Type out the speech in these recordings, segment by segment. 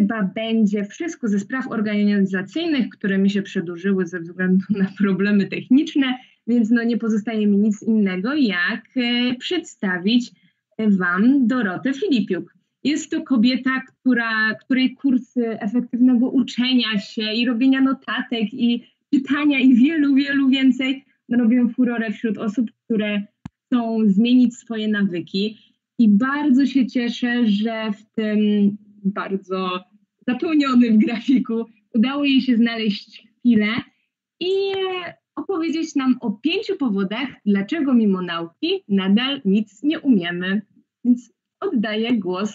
chyba będzie wszystko ze spraw organizacyjnych, które mi się przedłużyły ze względu na problemy techniczne, więc no nie pozostaje mi nic innego, jak przedstawić Wam Dorotę Filipiuk. Jest to kobieta, której kursy efektywnego uczenia się i robienia notatek i czytania i wielu, wielu więcej robią furorę wśród osób, które chcą zmienić swoje nawyki. I bardzo się cieszę, że w tym bardzo zapełnionym grafiku udało jej się znaleźć chwilę i opowiedzieć nam o 5 powodach, dlaczego mimo nauki nadal nic nie umiemy. Więc oddaję głos.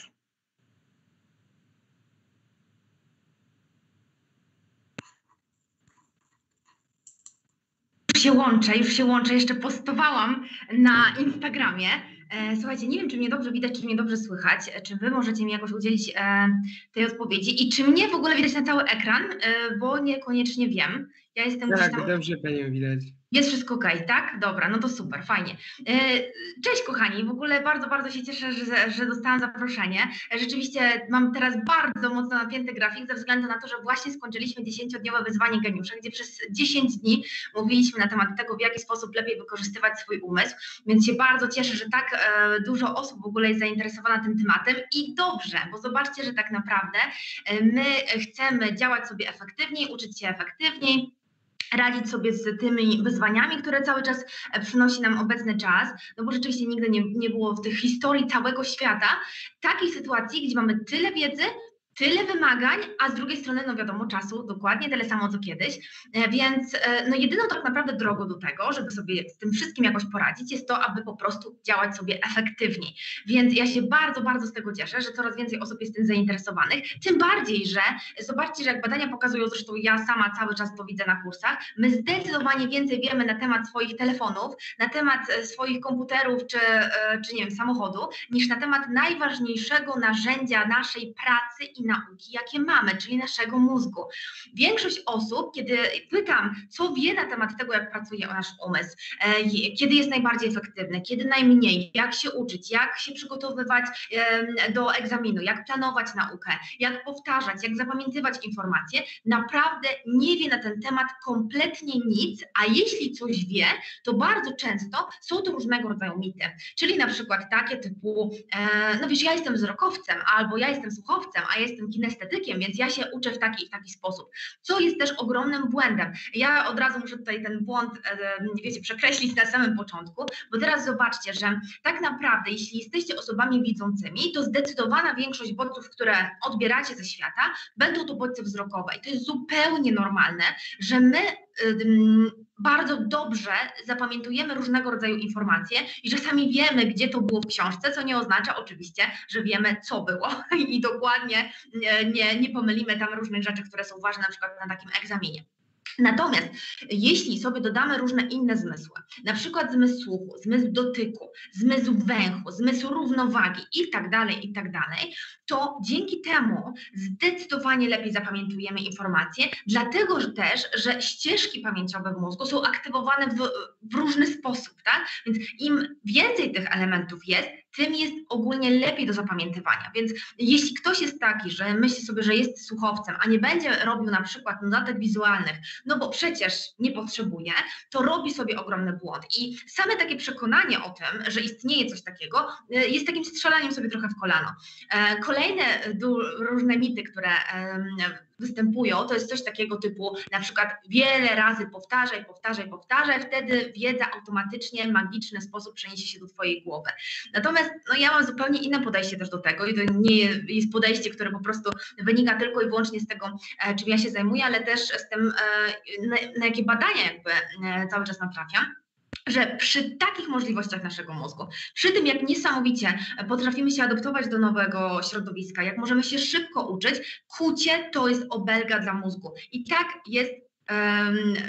Już się łączę, jeszcze postowałam na Instagramie. Słuchajcie, nie wiem, czy mnie dobrze widać, czy mnie dobrze słychać, czy wy możecie mi jakoś udzielić tej odpowiedzi i czy mnie w ogóle widać na cały ekran, bo niekoniecznie wiem. Ja jestem tak, gdzieś tam... dobrze panią widać. Jest wszystko okej, tak? Dobra, no to super, fajnie. Cześć kochani, w ogóle bardzo, bardzo się cieszę, że dostałam zaproszenie. Rzeczywiście mam teraz bardzo mocno napięty grafik ze względu na to, że właśnie skończyliśmy 10-dniowe wyzwanie geniusza, gdzie przez 10 dni mówiliśmy na temat tego, w jaki sposób lepiej wykorzystywać swój umysł, więc się bardzo cieszę, że tak dużo osób w ogóle jest zainteresowana tym tematem i dobrze, bo zobaczcie, że tak naprawdę my chcemy działać sobie efektywniej, uczyć się efektywniej, radzić sobie z tymi wyzwaniami, które cały czas przynosi nam obecny czas, no bo rzeczywiście nigdy nie było w tych historii całego świata takiej sytuacji, gdzie mamy tyle wiedzy, tyle wymagań, a z drugiej strony, no wiadomo, czasu dokładnie tyle samo co kiedyś, więc no jedyną tak naprawdę drogą do tego, żeby sobie z tym wszystkim jakoś poradzić, jest to, aby po prostu działać sobie efektywniej. Więc ja się bardzo, bardzo z tego cieszę, że coraz więcej osób jest tym zainteresowanych, tym bardziej, że zobaczcie, że jak badania pokazują, zresztą ja sama cały czas to widzę na kursach, my zdecydowanie więcej wiemy na temat swoich telefonów, na temat swoich komputerów czy nie wiem, samochodu, niż na temat najważniejszego narzędzia naszej pracy i nauki, jakie mamy, czyli naszego mózgu. Większość osób, kiedy pytam, co wie na temat tego, jak pracuje nasz umysł, kiedy jest najbardziej efektywny, kiedy najmniej, jak się uczyć, jak się przygotowywać do egzaminu, jak planować naukę, jak powtarzać, jak zapamiętywać informacje, naprawdę nie wie na ten temat kompletnie nic, a jeśli coś wie, to bardzo często są to różnego rodzaju mity, czyli na przykład takie typu, no wiesz, ja jestem wzrokowcem, albo ja jestem słuchowcem, a jestem kinestetykiem, więc ja się uczę w taki sposób, co jest też ogromnym błędem. Ja od razu muszę tutaj ten błąd, wiecie, przekreślić na samym początku, bo teraz zobaczcie, że tak naprawdę, jeśli jesteście osobami widzącymi, to zdecydowana większość bodźców, które odbieracie ze świata, będą to bodźce wzrokowe i to jest zupełnie normalne, że my bardzo dobrze zapamiętujemy różnego rodzaju informacje i czasami wiemy, gdzie to było w książce, co nie oznacza oczywiście, że wiemy, co było i dokładnie nie pomylimy tam różnych rzeczy, które są ważne na przykład na takim egzaminie. Natomiast jeśli sobie dodamy różne inne zmysły, na przykład zmysł słuchu, zmysł dotyku, zmysł węchu, zmysł równowagi i tak dalej, to dzięki temu zdecydowanie lepiej zapamiętujemy informacje, dlatego że też, że ścieżki pamięciowe w mózgu są aktywowane w różny sposób, tak? Więc im więcej tych elementów jest, tym jest ogólnie lepiej do zapamiętywania. Więc jeśli ktoś jest taki, że myśli sobie, że jest słuchowcem, a nie będzie robił na przykład notatek wizualnych, no bo przecież nie potrzebuje, to robi sobie ogromny błąd. I same takie przekonanie o tym, że istnieje coś takiego, jest takim strzelaniem sobie trochę w kolano. Kolejne różne mity, które występują, to jest coś takiego typu na przykład wiele razy powtarzaj, wtedy wiedza automatycznie w magiczny sposób przeniesie się do twojej głowy. Natomiast no, ja mam zupełnie inne podejście też do tego i to nie jest podejście, które po prostu wynika tylko i wyłącznie z tego, czym ja się zajmuję, ale też z tym, na jakie badania jakby cały czas natrafiam, że przy takich możliwościach naszego mózgu, przy tym jak niesamowicie potrafimy się adaptować do nowego środowiska, jak możemy się szybko uczyć, kucie to jest obelga dla mózgu. I tak jest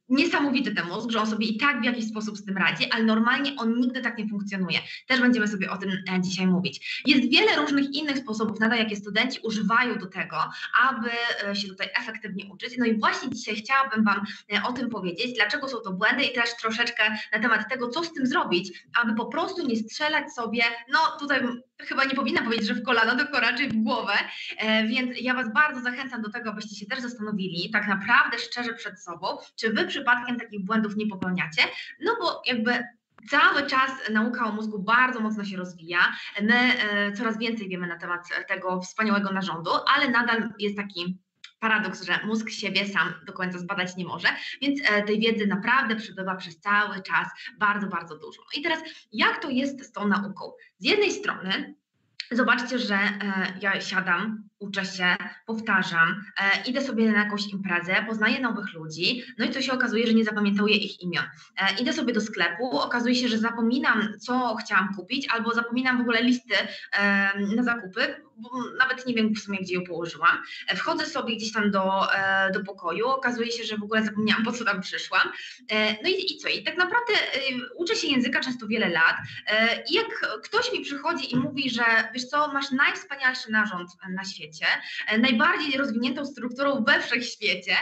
niesamowity ten mózg, że on sobie i tak w jakiś sposób z tym radzi, ale normalnie on nigdy tak nie funkcjonuje. Też będziemy sobie o tym dzisiaj mówić. Jest wiele różnych innych sposobów na to, jakie studenci używają do tego, aby się tutaj efektywnie uczyć. No i właśnie dzisiaj chciałabym Wam o tym powiedzieć, dlaczego są to błędy i też troszeczkę na temat tego, co z tym zrobić, aby po prostu nie strzelać sobie, no tutaj chyba nie powinna powiedzieć, że w kolano, tylko raczej w głowę, więc ja Was bardzo zachęcam do tego, abyście się też zastanowili tak naprawdę szczerze przed sobą, czy Wy przypadkiem takich błędów nie popełniacie, no bo jakby cały czas nauka o mózgu bardzo mocno się rozwija, my coraz więcej wiemy na temat tego wspaniałego narządu, ale nadal jest taki paradoks, że mózg siebie sam do końca zbadać nie może, więc tej wiedzy naprawdę przybywa przez cały czas bardzo, bardzo dużo. No i teraz jak to jest z tą nauką? Z jednej strony zobaczcie, że ja siadam, uczę się, powtarzam, idę sobie na jakąś imprezę, poznaję nowych ludzi, no i co się okazuje, że nie zapamiętuję ich imion. Idę sobie do sklepu, okazuje się, że zapominam, co chciałam kupić, albo zapominam w ogóle listy na zakupy, bo nawet nie wiem w sumie, gdzie ją położyłam. Wchodzę sobie gdzieś tam do pokoju, okazuje się, że w ogóle zapomniałam, po co tam przyszłam. No i co? I tak naprawdę uczę się języka często wiele lat i jak ktoś mi przychodzi i mówi, że wiesz co, masz najwspanialszy narząd na świecie, najbardziej rozwiniętą strukturą we wszechświecie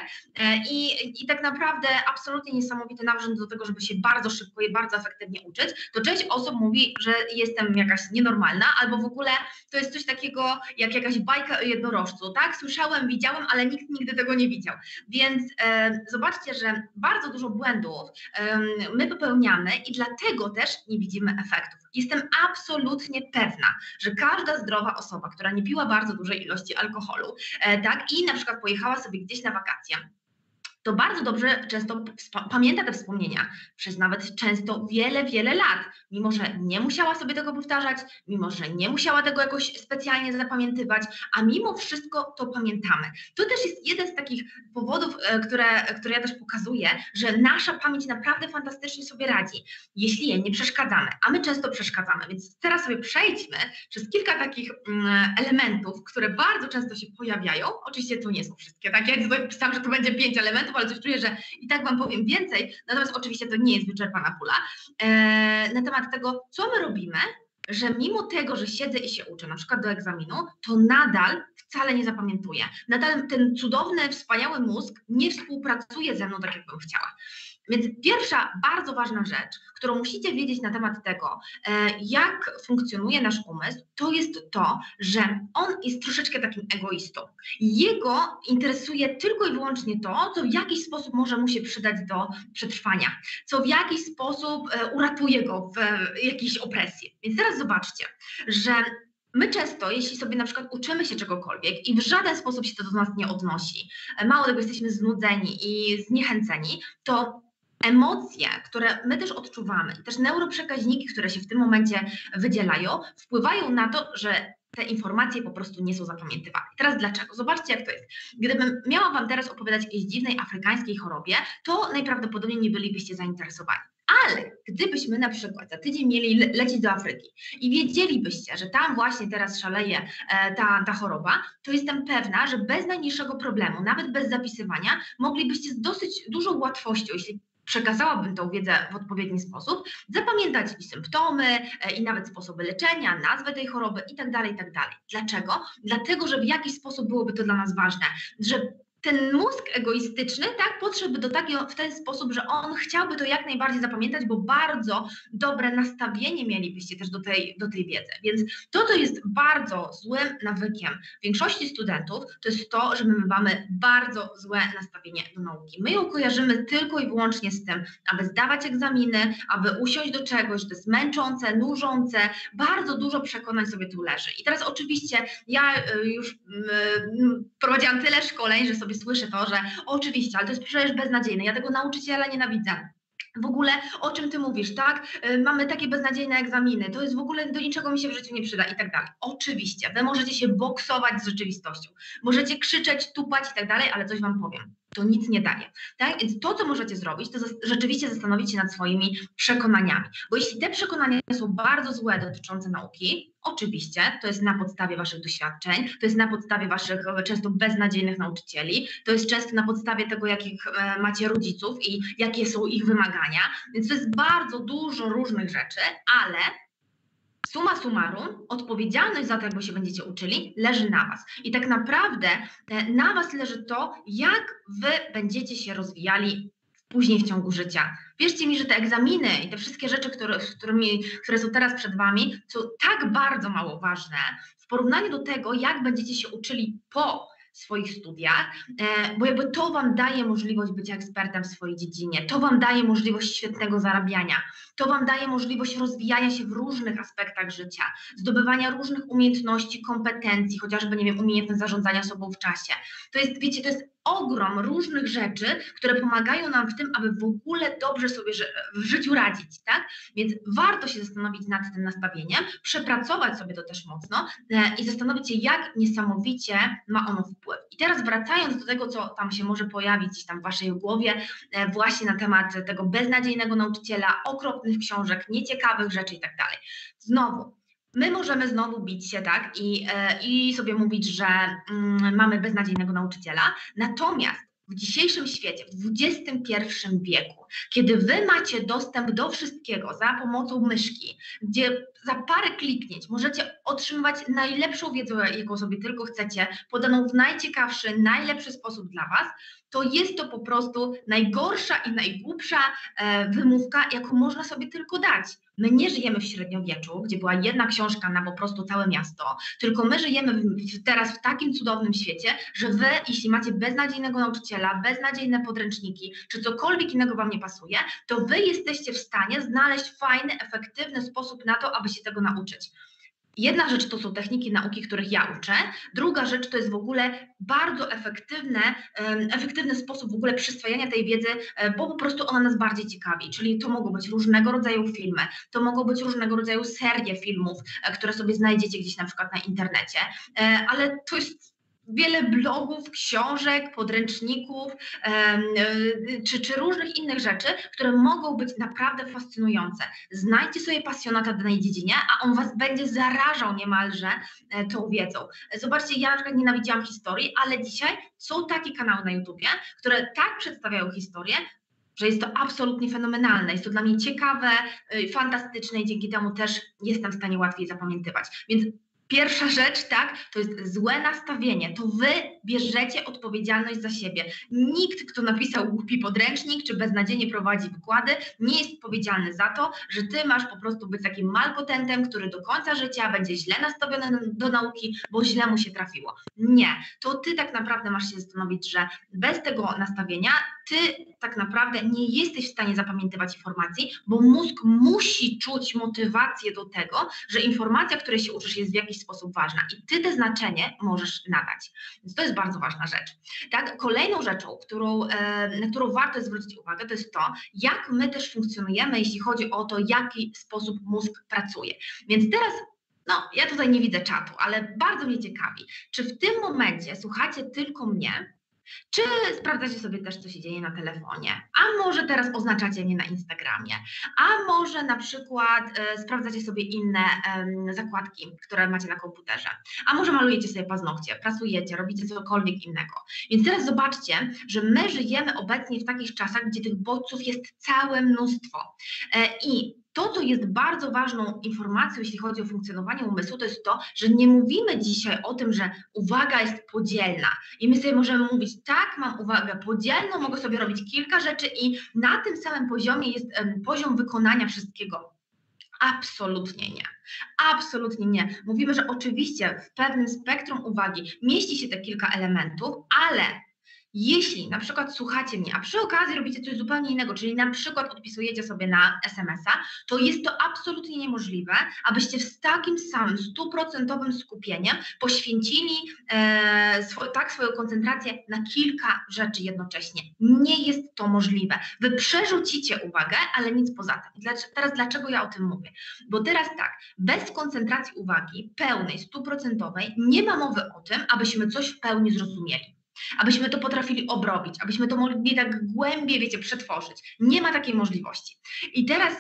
i tak naprawdę absolutnie niesamowity narząd do tego, żeby się bardzo szybko i bardzo efektywnie uczyć, to część osób mówi, że jestem jakaś nienormalna albo w ogóle to jest coś takiego jak jakaś bajka o jednorożcu, tak? Słyszałem, widziałem, ale nikt nigdy tego nie widział. Więc zobaczcie, że bardzo dużo błędów my popełniamy i dlatego też nie widzimy efektów. Jestem absolutnie pewna, że każda zdrowa osoba, która nie piła bardzo dużej ilości alkoholu, tak, i na przykład pojechała sobie gdzieś na wakacje, to bardzo dobrze często pamięta te wspomnienia przez nawet często wiele, wiele lat, mimo że nie musiała sobie tego powtarzać, mimo że nie musiała tego jakoś specjalnie zapamiętywać, a mimo wszystko to pamiętamy. To też jest jeden z takich powodów, które ja też pokazuję, że nasza pamięć naprawdę fantastycznie sobie radzi, jeśli jej nie przeszkadzamy, a my często przeszkadzamy, więc teraz sobie przejdźmy przez kilka takich elementów, które bardzo często się pojawiają. Oczywiście to nie są wszystkie, tak? Ja tutaj pisałam, że to będzie 5 elementów, ale coś czuję, że i tak Wam powiem więcej, natomiast oczywiście to nie jest wyczerpana pula, na temat tego, co my robimy, że mimo tego, że siedzę i się uczę, na przykład do egzaminu, to nadal wcale nie zapamiętuję. Nadal ten cudowny, wspaniały mózg nie współpracuje ze mną tak, jak bym chciała. Więc pierwsza bardzo ważna rzecz, którą musicie wiedzieć na temat tego, jak funkcjonuje nasz umysł, to jest to, że on jest troszeczkę takim egoistą. Jego interesuje tylko i wyłącznie to, co w jakiś sposób może mu się przydać do przetrwania, co w jakiś sposób uratuje go w jakiejś opresji. Więc teraz zobaczcie, że my często, jeśli sobie na przykład uczymy się czegokolwiek i w żaden sposób się to do nas nie odnosi, mało tego jesteśmy znudzeni i zniechęceni, to emocje, które my też odczuwamy i też neuroprzekaźniki, które się w tym momencie wydzielają, wpływają na to, że te informacje po prostu nie są zapamiętywane. I teraz dlaczego? Zobaczcie, jak to jest. Gdybym miała Wam teraz opowiadać o jakiejś dziwnej afrykańskiej chorobie, to najprawdopodobniej nie bylibyście zainteresowani. Ale gdybyśmy na przykład za tydzień mieli lecieć do Afryki i wiedzielibyście, że tam właśnie teraz szaleje ta choroba, to jestem pewna, że bez najmniejszego problemu, nawet bez zapisywania, moglibyście z dosyć dużą łatwością, jeśli przekazałabym tą wiedzę w odpowiedni sposób, zapamiętać i symptomy, i nawet sposoby leczenia, nazwę tej choroby i tak dalej, i tak dalej. Dlaczego? Dlatego, że w jakiś sposób byłoby to dla nas ważne, że ten mózg egoistyczny, tak, podszedłby do takiego w ten sposób, że on chciałby to jak najbardziej zapamiętać, bo bardzo dobre nastawienie mielibyście też do tej wiedzy. Więc to, co jest bardzo złym nawykiem większości studentów, to jest to, że my mamy bardzo złe nastawienie do nauki. My ją kojarzymy tylko i wyłącznie z tym, aby zdawać egzaminy, aby usiąść do czegoś, to jest męczące, nużące, bardzo dużo przekonań sobie tu leży. I teraz oczywiście ja już prowadziłam tyle szkoleń, że sobie słyszę to, że oczywiście, ale to jest przecież beznadziejne, ja tego nauczyciela nienawidzę. W ogóle o czym ty mówisz, tak? Mamy takie beznadziejne egzaminy, to jest w ogóle do niczego mi się w życiu nie przyda i tak dalej. Oczywiście, wy możecie się boksować z rzeczywistością, możecie krzyczeć, tupać i tak dalej, ale coś wam powiem. to nic nie daje. Tak? Więc to, co możecie zrobić, to rzeczywiście zastanowić się nad swoimi przekonaniami. Bo jeśli te przekonania są bardzo złe dotyczące nauki, oczywiście to jest na podstawie waszych doświadczeń, to jest na podstawie waszych często beznadziejnych nauczycieli, to jest często na podstawie tego, jakich macie rodziców i jakie są ich wymagania. Więc to jest bardzo dużo różnych rzeczy, ale summa summarum, odpowiedzialność za to, jak wy się będziecie uczyli, leży na was. I tak naprawdę na was leży to, jak wy będziecie się rozwijali później w ciągu życia. Wierzcie mi, że te egzaminy i te wszystkie rzeczy, które są teraz przed wami, są tak bardzo mało ważne w porównaniu do tego, jak będziecie się uczyli po swoich studiach, bo jakby to wam daje możliwość bycia ekspertem w swojej dziedzinie, to wam daje możliwość świetnego zarabiania, to wam daje możliwość rozwijania się w różnych aspektach życia, zdobywania różnych umiejętności, kompetencji, chociażby, nie wiem, umiejętność zarządzania sobą w czasie. To jest, wiecie, to jest ogrom różnych rzeczy, które pomagają nam w tym, aby w ogóle dobrze sobie w życiu radzić, tak? Więc warto się zastanowić nad tym nastawieniem, przepracować sobie to też mocno i zastanowić się, jak niesamowicie ma ono wpływ. I teraz wracając do tego, co tam się może pojawić gdzieś tam w waszej głowie, właśnie na temat tego beznadziejnego nauczyciela, okropnych książek, nieciekawych rzeczy i tak dalej. Znowu, my możemy znowu bić się, tak, i sobie mówić, że mamy beznadziejnego nauczyciela, natomiast w dzisiejszym świecie, w XXI wieku, kiedy wy macie dostęp do wszystkiego za pomocą myszki, gdzie za parę kliknięć możecie otrzymywać najlepszą wiedzę, jaką sobie tylko chcecie, podaną w najciekawszy, najlepszy sposób dla was, to jest to po prostu najgorsza i najgłupsza wymówka, jaką można sobie tylko dać. My nie żyjemy w średniowieczu, gdzie była jedna książka na po prostu całe miasto, tylko my żyjemy teraz w takim cudownym świecie, że wy, jeśli macie beznadziejnego nauczyciela, beznadziejne podręczniki, czy cokolwiek innego wam nie pasuje, to wy jesteście w stanie znaleźć fajny, efektywny sposób na to, aby się tego nauczyć. Jedna rzecz to są techniki nauki, których ja uczę, druga rzecz to jest w ogóle bardzo efektywny sposób w ogóle przyswajania tej wiedzy, bo po prostu ona nas bardziej ciekawi, czyli to mogą być różnego rodzaju filmy, to mogą być różnego rodzaju serie filmów, które sobie znajdziecie gdzieś na przykład na internecie, ale to jest wiele blogów, książek, podręczników czy różnych innych rzeczy, które mogą być naprawdę fascynujące. Znajdźcie sobie pasjonata w danej dziedzinie, a on was będzie zarażał niemalże tą wiedzą. Zobaczcie, ja na przykład nienawidziłam historii, ale dzisiaj są takie kanały na YouTubie, które tak przedstawiają historię, że jest to absolutnie fenomenalne. Jest to dla mnie ciekawe, fantastyczne i dzięki temu też jestem w stanie łatwiej zapamiętywać. Więc pierwsza rzecz, tak, to jest złe nastawienie. To wy bierzecie odpowiedzialność za siebie. Nikt, kto napisał głupi podręcznik, czy beznadziejnie prowadzi wykłady, nie jest odpowiedzialny za to, że ty masz po prostu być takim malkontentem, który do końca życia będzie źle nastawiony do nauki, bo źle mu się trafiło. Nie. To ty tak naprawdę masz się zastanowić, że bez tego nastawienia ty tak naprawdę nie jesteś w stanie zapamiętywać informacji, bo mózg musi czuć motywację do tego, że informacja, której się uczysz, jest w jakiś sposób ważna i ty te znaczenie możesz nadać. Więc to jest bardzo ważna rzecz. Tak? Kolejną rzeczą, na którą warto zwrócić uwagę, to jest to, jak my też funkcjonujemy, jeśli chodzi o to, w jaki sposób mózg pracuje. Więc teraz ja tutaj nie widzę czatu, ale bardzo mnie ciekawi, czy w tym momencie słuchacie tylko mnie, czy sprawdzacie sobie też, co się dzieje na telefonie, a może teraz oznaczacie mnie na Instagramie, a może na przykład sprawdzacie sobie inne zakładki, które macie na komputerze, a może malujecie sobie paznokcie, pracujecie, robicie cokolwiek innego. Więc teraz zobaczcie, że my żyjemy obecnie w takich czasach, gdzie tych bodźców jest całe mnóstwo i to, co jest bardzo ważną informacją, jeśli chodzi o funkcjonowanie umysłu, to jest to, że nie mówimy dzisiaj o tym, że uwaga jest podzielna i my sobie możemy mówić, tak, mam uwagę podzielną, mogę sobie robić kilka rzeczy i na tym samym poziomie jest poziom wykonania wszystkiego. Absolutnie nie. Absolutnie nie. Mówimy, że oczywiście w pewnym spektrum uwagi mieści się te kilka elementów, ale jeśli na przykład słuchacie mnie, a przy okazji robicie coś zupełnie innego, czyli na przykład odpisujecie sobie na SMS-a, to jest to absolutnie niemożliwe, abyście z takim samym 100% skupieniem poświęcili swoją koncentrację na kilka rzeczy jednocześnie. Nie jest to możliwe. Wy przerzucicie uwagę, ale nic poza tym. Teraz dlaczego ja o tym mówię? Bo teraz tak, bez koncentracji uwagi pełnej, 100%, nie ma mowy o tym, abyśmy coś w pełni zrozumieli. abyśmy to potrafili obrobić, abyśmy to mogli tak głębiej, wiecie, przetworzyć. Nie ma takiej możliwości. I teraz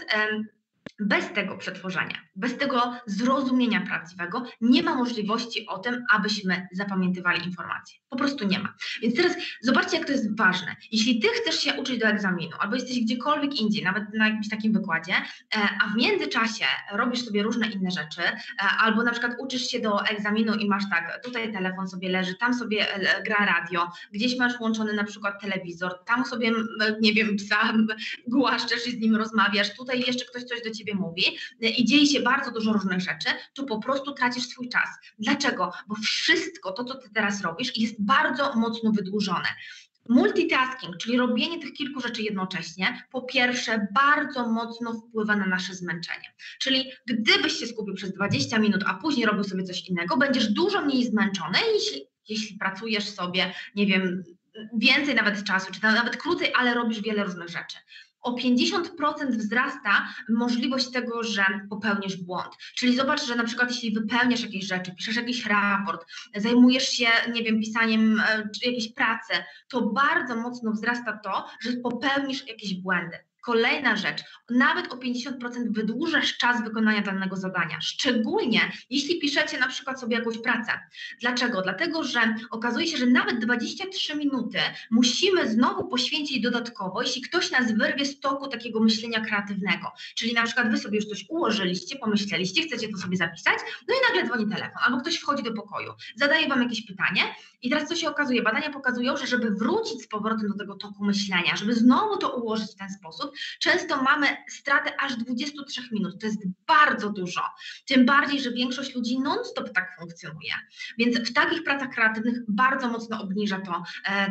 bez tego przetworzenia, bez tego zrozumienia prawdziwego nie ma możliwości o tym, abyśmy zapamiętywali informacje. Po prostu nie ma. Więc teraz zobaczcie, jak to jest ważne. Jeśli ty chcesz się uczyć do egzaminu, albo jesteś gdziekolwiek indziej, nawet na jakimś takim wykładzie, a w międzyczasie robisz sobie różne inne rzeczy, albo na przykład uczysz się do egzaminu i masz tak, tutaj telefon sobie leży, tam sobie gra radio, gdzieś masz włączony na przykład telewizor, tam sobie, nie wiem, psa głaszczesz i z nim rozmawiasz, tutaj jeszcze ktoś coś do ciebie mówi i dzieje się bardzo dużo różnych rzeczy, to po prostu tracisz swój czas. Dlaczego? Bo wszystko to, co ty teraz robisz, jest bardzo mocno wydłużone. Multitasking, czyli robienie tych kilku rzeczy jednocześnie, po pierwsze bardzo mocno wpływa na nasze zmęczenie. Czyli gdybyś się skupił przez 20 minut, a później robił sobie coś innego, będziesz dużo mniej zmęczony, jeśli pracujesz sobie, nie wiem, więcej nawet czasu, czy nawet krócej, ale robisz wiele różnych rzeczy. O 50% wzrasta możliwość tego, że popełnisz błąd. Czyli zobacz, że na przykład jeśli wypełniasz jakieś rzeczy, piszesz jakiś raport, zajmujesz się, nie wiem, pisaniem czy jakiejś pracy, to bardzo mocno wzrasta to, że popełnisz jakieś błędy. Kolejna rzecz, nawet o 50% wydłużasz czas wykonania danego zadania, szczególnie jeśli piszecie na przykład sobie jakąś pracę. Dlaczego? Dlatego, że okazuje się, że nawet 23 minuty musimy znowu poświęcić dodatkowo, jeśli ktoś nas wyrwie z toku takiego myślenia kreatywnego. Czyli na przykład wy sobie już coś ułożyliście, pomyśleliście, chcecie to sobie zapisać, no i nagle dzwoni telefon, albo ktoś wchodzi do pokoju, zadaje wam jakieś pytanie i teraz co się okazuje? Badania pokazują, że żeby wrócić z powrotem do tego toku myślenia, żeby znowu to ułożyć w ten sposób, często mamy stratę aż 23 minut. To jest bardzo dużo. Tym bardziej, że większość ludzi non-stop tak funkcjonuje. Więc w takich pracach kreatywnych bardzo mocno obniża to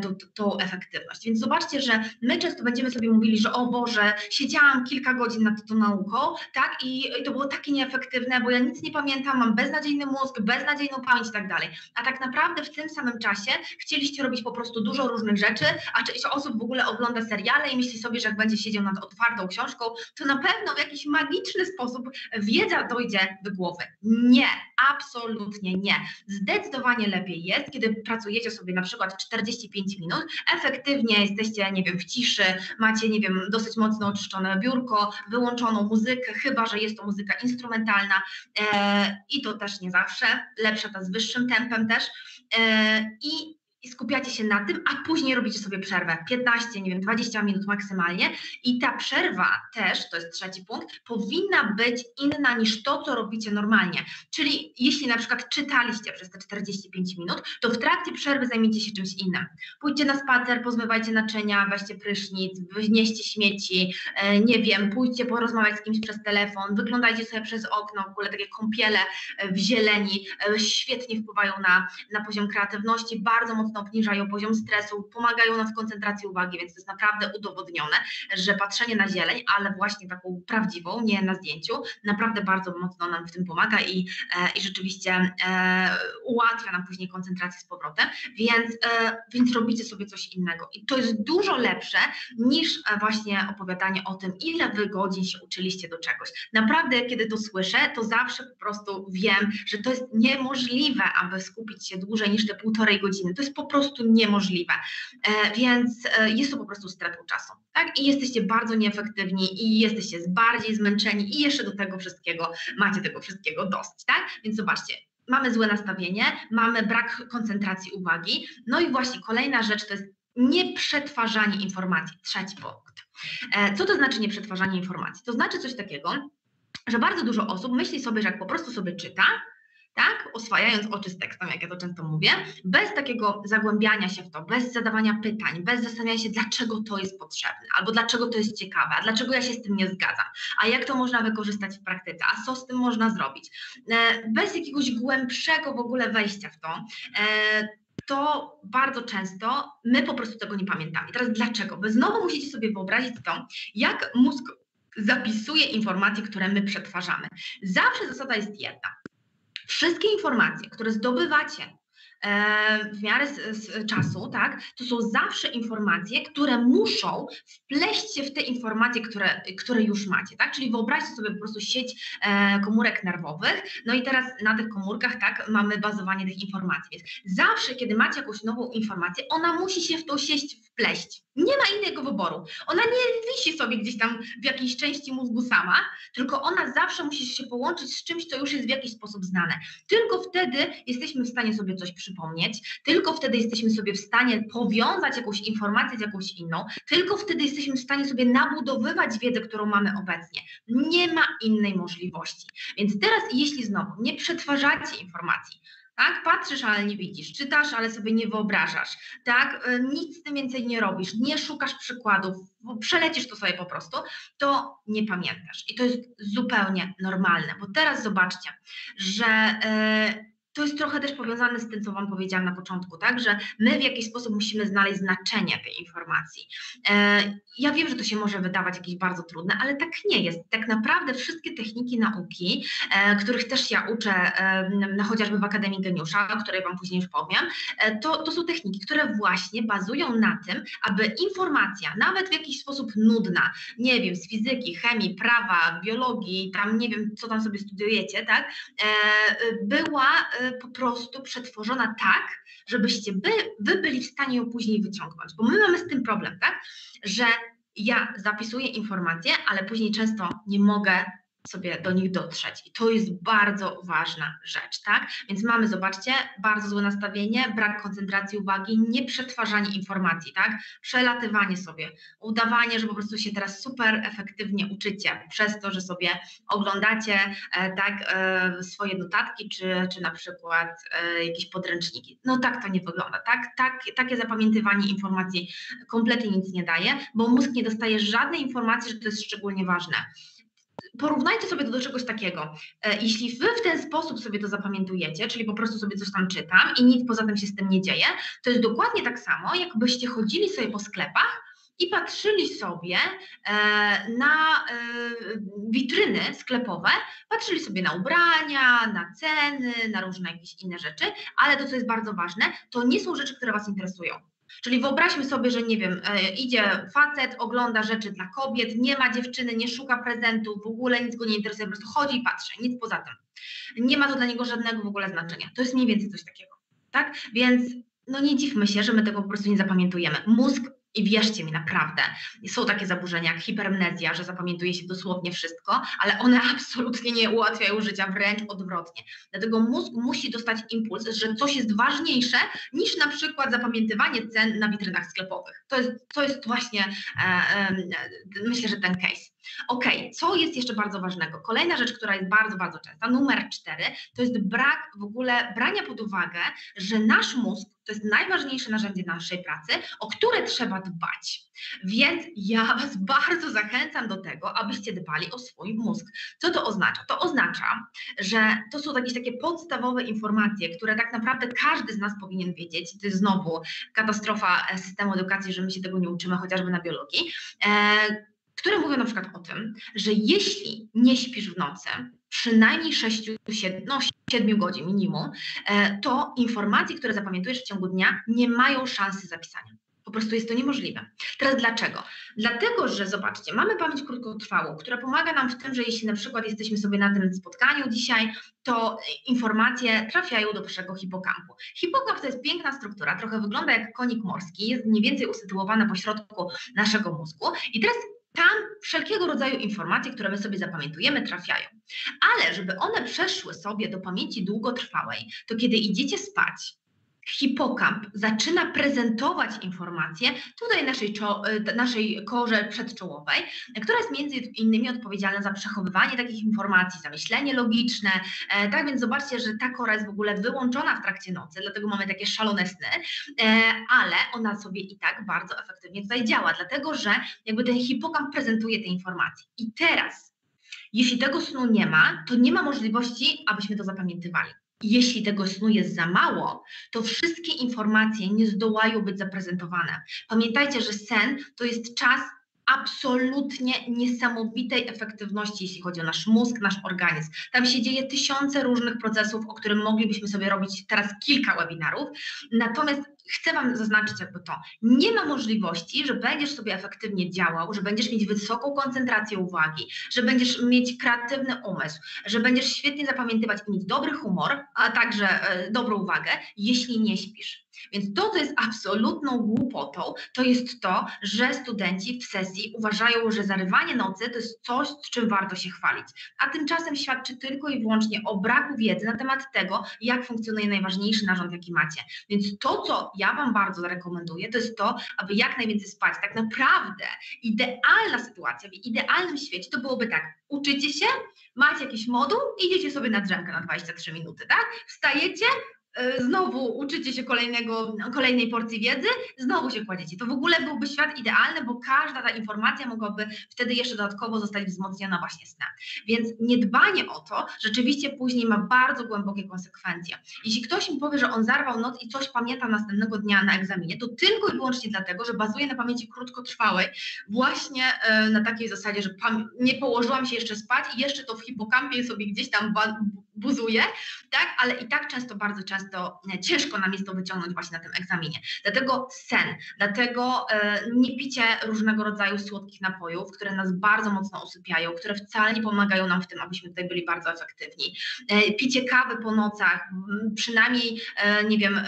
tą efektywność. Więc zobaczcie, że my często będziemy sobie mówili, że o Boże, siedziałam kilka godzin nad tą nauką, tak? I to było takie nieefektywne, bo ja nic nie pamiętam, mam beznadziejny mózg, beznadziejną pamięć i tak dalej. A tak naprawdę w tym samym czasie chcieliście robić po prostu dużo różnych rzeczy, a część osób w ogóle ogląda seriale i myśli sobie, że jak będzie siedział nad otwartą książką, to na pewno w jakiś magiczny sposób wiedza dojdzie do głowy. Nie, absolutnie nie. Zdecydowanie lepiej jest, kiedy pracujecie sobie na przykład 45 minut, efektywnie jesteście, nie wiem, w ciszy, macie, nie wiem, dosyć mocno oczyszczone biurko, wyłączoną muzykę, chyba że jest to muzyka instrumentalna i to też nie zawsze, lepsza ta z wyższym tempem też i skupiacie się na tym, a później robicie sobie przerwę, 15, nie wiem, 20 minut maksymalnie i ta przerwa też, to jest trzeci punkt, powinna być inna niż to, co robicie normalnie. Czyli jeśli na przykład czytaliście przez te 45 minut, to w trakcie przerwy zajmijcie się czymś innym. Pójdźcie na spacer, pozmywajcie naczynia, weźcie prysznic, wynieście śmieci, nie wiem, pójdźcie porozmawiać z kimś przez telefon, wyglądajcie sobie przez okno, w ogóle takie kąpiele w zieleni świetnie wpływają na poziom kreatywności, bardzo mocno obniżają poziom stresu, pomagają nam w koncentracji uwagi, więc to jest naprawdę udowodnione, że patrzenie na zieleń, ale właśnie taką prawdziwą, nie na zdjęciu, naprawdę bardzo mocno nam w tym pomaga i rzeczywiście ułatwia nam później koncentrację z powrotem, więc robicie sobie coś innego. I to jest dużo lepsze niż właśnie opowiadanie o tym, ile wy godzin się uczyliście do czegoś. Naprawdę, kiedy to słyszę, to zawsze po prostu wiem, że to jest niemożliwe, aby skupić się dłużej niż te 1,5 godziny. To jest po prostu niemożliwe, więc jest to po prostu stratą czasu, tak? I jesteście bardzo nieefektywni i jesteście bardziej zmęczeni i jeszcze do tego wszystkiego macie tego wszystkiego dosyć, tak? Więc zobaczcie, mamy złe nastawienie, mamy brak koncentracji uwagi, no i właśnie kolejna rzecz to jest nieprzetwarzanie informacji, trzeci punkt. Co to znaczy nieprzetwarzanie informacji? To znaczy coś takiego, że bardzo dużo osób myśli sobie, że jak po prostu sobie czyta, tak, oswajając oczy z tekstem, jak ja to często mówię, bez takiego zagłębiania się w to, bez zadawania pytań, bez zastanawiania się, dlaczego to jest potrzebne, albo dlaczego to jest ciekawe, a dlaczego ja się z tym nie zgadzam, a jak to można wykorzystać w praktyce, a co z tym można zrobić, bez jakiegoś głębszego w ogóle wejścia w to bardzo często my po prostu tego nie pamiętamy. I teraz dlaczego? Bo znowu musicie sobie wyobrazić to, jak mózg zapisuje informacje, które my przetwarzamy. Zawsze zasada jest jedna. Wszystkie informacje, które zdobywacie w miarę czasu, tak, to są zawsze informacje, które muszą wpleść się w te informacje, które już macie, tak, czyli wyobraźcie sobie po prostu sieć komórek nerwowych, no i teraz na tych komórkach, tak, mamy bazowanie tych informacji, więc zawsze, kiedy macie jakąś nową informację, ona musi się w tą sieć wpleść. Nie ma innego wyboru. Ona nie wisi sobie gdzieś tam w jakiejś części mózgu sama, tylko ona zawsze musi się połączyć z czymś, co już jest w jakiś sposób znane. Tylko wtedy jesteśmy w stanie sobie coś przypomnieć, tylko wtedy jesteśmy sobie w stanie powiązać jakąś informację z jakąś inną, tylko wtedy jesteśmy w stanie sobie nabudowywać wiedzę, którą mamy obecnie. Nie ma innej możliwości. Więc teraz, jeśli znowu nie przetwarzacie informacji, tak, patrzysz, ale nie widzisz, czytasz, ale sobie nie wyobrażasz, tak, nic z tym więcej nie robisz, nie szukasz przykładów, przelecisz to sobie po prostu, to nie pamiętasz. I to jest zupełnie normalne, bo teraz zobaczcie, że to jest trochę też powiązane z tym, co Wam powiedziałam na początku, tak, że my w jakiś sposób musimy znaleźć znaczenie tej informacji. Ja wiem, że to się może wydawać jakieś bardzo trudne, ale tak nie jest. Tak naprawdę wszystkie techniki nauki, których też ja uczę, chociażby w Akademii Geniusza, o której Wam później już powiem, to są techniki, które właśnie bazują na tym, aby informacja, nawet w jakiś sposób nudna, nie wiem, z fizyki, chemii, prawa, biologii, tam nie wiem, co tam sobie studiujecie, tak, była po prostu przetworzona tak, żebyście wy byli w stanie ją później wyciągnąć. Bo my mamy z tym problem, tak, że ja zapisuję informacje, ale później często nie mogę sobie do nich dotrzeć. I to jest bardzo ważna rzecz, tak? Więc mamy, zobaczcie, bardzo złe nastawienie, brak koncentracji uwagi, nieprzetwarzanie informacji, tak? Przelatywanie sobie, udawanie, że po prostu się teraz super efektywnie uczycie przez to, że sobie oglądacie tak, swoje notatki, czy na przykład jakieś podręczniki. No tak to nie wygląda, tak? Takie zapamiętywanie informacji kompletnie nic nie daje, bo mózg nie dostaje żadnej informacji, że to jest szczególnie ważne. Porównajcie sobie to do czegoś takiego. Jeśli wy w ten sposób sobie to zapamiętujecie, czyli po prostu sobie coś tam czytam i nic poza tym się z tym nie dzieje, to jest dokładnie tak samo, jakbyście chodzili sobie po sklepach i patrzyli sobie na witryny sklepowe, patrzyli sobie na ubrania, na ceny, na różne jakieś inne rzeczy, ale to, co jest bardzo ważne, to nie są rzeczy, które was interesują. Czyli wyobraźmy sobie, że nie wiem, idzie facet, ogląda rzeczy dla kobiet, nie ma dziewczyny, nie szuka prezentów, w ogóle nic go nie interesuje, po prostu chodzi i patrzy, nic poza tym. Nie ma to dla niego żadnego w ogóle znaczenia. To jest mniej więcej coś takiego, tak? Więc no nie dziwmy się, że my tego po prostu nie zapamiętujemy. Mózg, i wierzcie mi, naprawdę, są takie zaburzenia jak hipermnezja, że zapamiętuje się dosłownie wszystko, ale one absolutnie nie ułatwiają życia, wręcz odwrotnie. Dlatego mózg musi dostać impuls, że coś jest ważniejsze niż na przykład zapamiętywanie cen na witrynach sklepowych. To jest właśnie, myślę, że ten case. Okej, co jest jeszcze bardzo ważnego? Kolejna rzecz, która jest bardzo, bardzo częsta, numer 4, to jest brak w ogóle brania pod uwagę, że nasz mózg to jest najważniejsze narzędzie naszej pracy, o które trzeba dbać. Więc ja Was bardzo zachęcam do tego, abyście dbali o swój mózg. Co to oznacza? To oznacza, że to są jakieś takie podstawowe informacje, które tak naprawdę każdy z nas powinien wiedzieć. To jest znowu katastrofa systemu edukacji, że my się tego nie uczymy, chociażby na biologii, które mówią na przykład o tym, że jeśli nie śpisz w nocy, przynajmniej 7 godzin minimum, to informacje, które zapamiętujesz w ciągu dnia, nie mają szansy zapisania. Po prostu jest to niemożliwe. Teraz dlaczego? Dlatego, że zobaczcie, mamy pamięć krótkotrwałą, która pomaga nam w tym, że jeśli na przykład jesteśmy sobie na tym spotkaniu dzisiaj, to informacje trafiają do naszego hipokampu. Hipokamp to jest piękna struktura, trochę wygląda jak konik morski, jest mniej więcej usytuowana po środku naszego mózgu i teraz tam wszelkiego rodzaju informacje, które my sobie zapamiętujemy, trafiają. Ale żeby one przeszły sobie do pamięci długotrwałej, to kiedy idziecie spać, hipokamp zaczyna prezentować informacje tutaj naszej korze przedczołowej, która jest między innymi odpowiedzialna za przechowywanie takich informacji, za myślenie logiczne. Tak więc zobaczcie, że ta kora jest w ogóle wyłączona w trakcie nocy, dlatego mamy takie szalone sny, ale ona sobie i tak bardzo efektywnie tutaj działa, dlatego że jakby ten hipokamp prezentuje te informacje. I teraz, jeśli tego snu nie ma, to nie ma możliwości, abyśmy to zapamiętywali. Jeśli tego snu jest za mało, to wszystkie informacje nie zdołają być zaprezentowane. Pamiętajcie, że sen to jest czas absolutnie niesamowitej efektywności, jeśli chodzi o nasz mózg, nasz organizm. Tam się dzieje tysiące różnych procesów, o których moglibyśmy sobie robić teraz kilka webinarów. Natomiast chcę Wam zaznaczyć jakby to. Nie ma możliwości, że będziesz sobie efektywnie działał, że będziesz mieć wysoką koncentrację uwagi, że będziesz mieć kreatywny umysł, że będziesz świetnie zapamiętywać i mieć dobry humor, a także dobrą uwagę, jeśli nie śpisz. Więc to, co jest absolutną głupotą, to jest to, że studenci w sesji uważają, że zarywanie nocy to jest coś, z czym warto się chwalić. A tymczasem świadczy tylko i wyłącznie o braku wiedzy na temat tego, jak funkcjonuje najważniejszy narząd, jaki macie. Więc to, co ja Wam bardzo rekomenduję, to jest to, aby jak najwięcej spać. Tak naprawdę idealna sytuacja, w idealnym świecie to byłoby tak, uczycie się, macie jakiś moduł, idziecie sobie na drzemkę na 23 minuty, tak? Wstajecie, znowu uczycie się kolejnej porcji wiedzy, znowu się kładziecie. To w ogóle byłby świat idealny, bo każda ta informacja mogłaby wtedy jeszcze dodatkowo zostać wzmocniona właśnie snem. Więc niedbanie o to rzeczywiście później ma bardzo głębokie konsekwencje. Jeśli ktoś mi powie, że on zarwał noc i coś pamięta następnego dnia na egzaminie, to tylko i wyłącznie dlatego, że bazuje na pamięci krótkotrwałej, właśnie na takiej zasadzie, że nie położyłam się jeszcze spać i jeszcze to w hipokampie sobie gdzieś tam buzuje, tak? Ale i tak bardzo często ciężko nam jest to wyciągnąć właśnie na tym egzaminie. Dlatego sen, dlatego nie picie różnego rodzaju słodkich napojów, które nas bardzo mocno usypiają, które wcale nie pomagają nam w tym, abyśmy tutaj byli bardzo efektywni. Picie kawy po nocach, przynajmniej, nie wiem,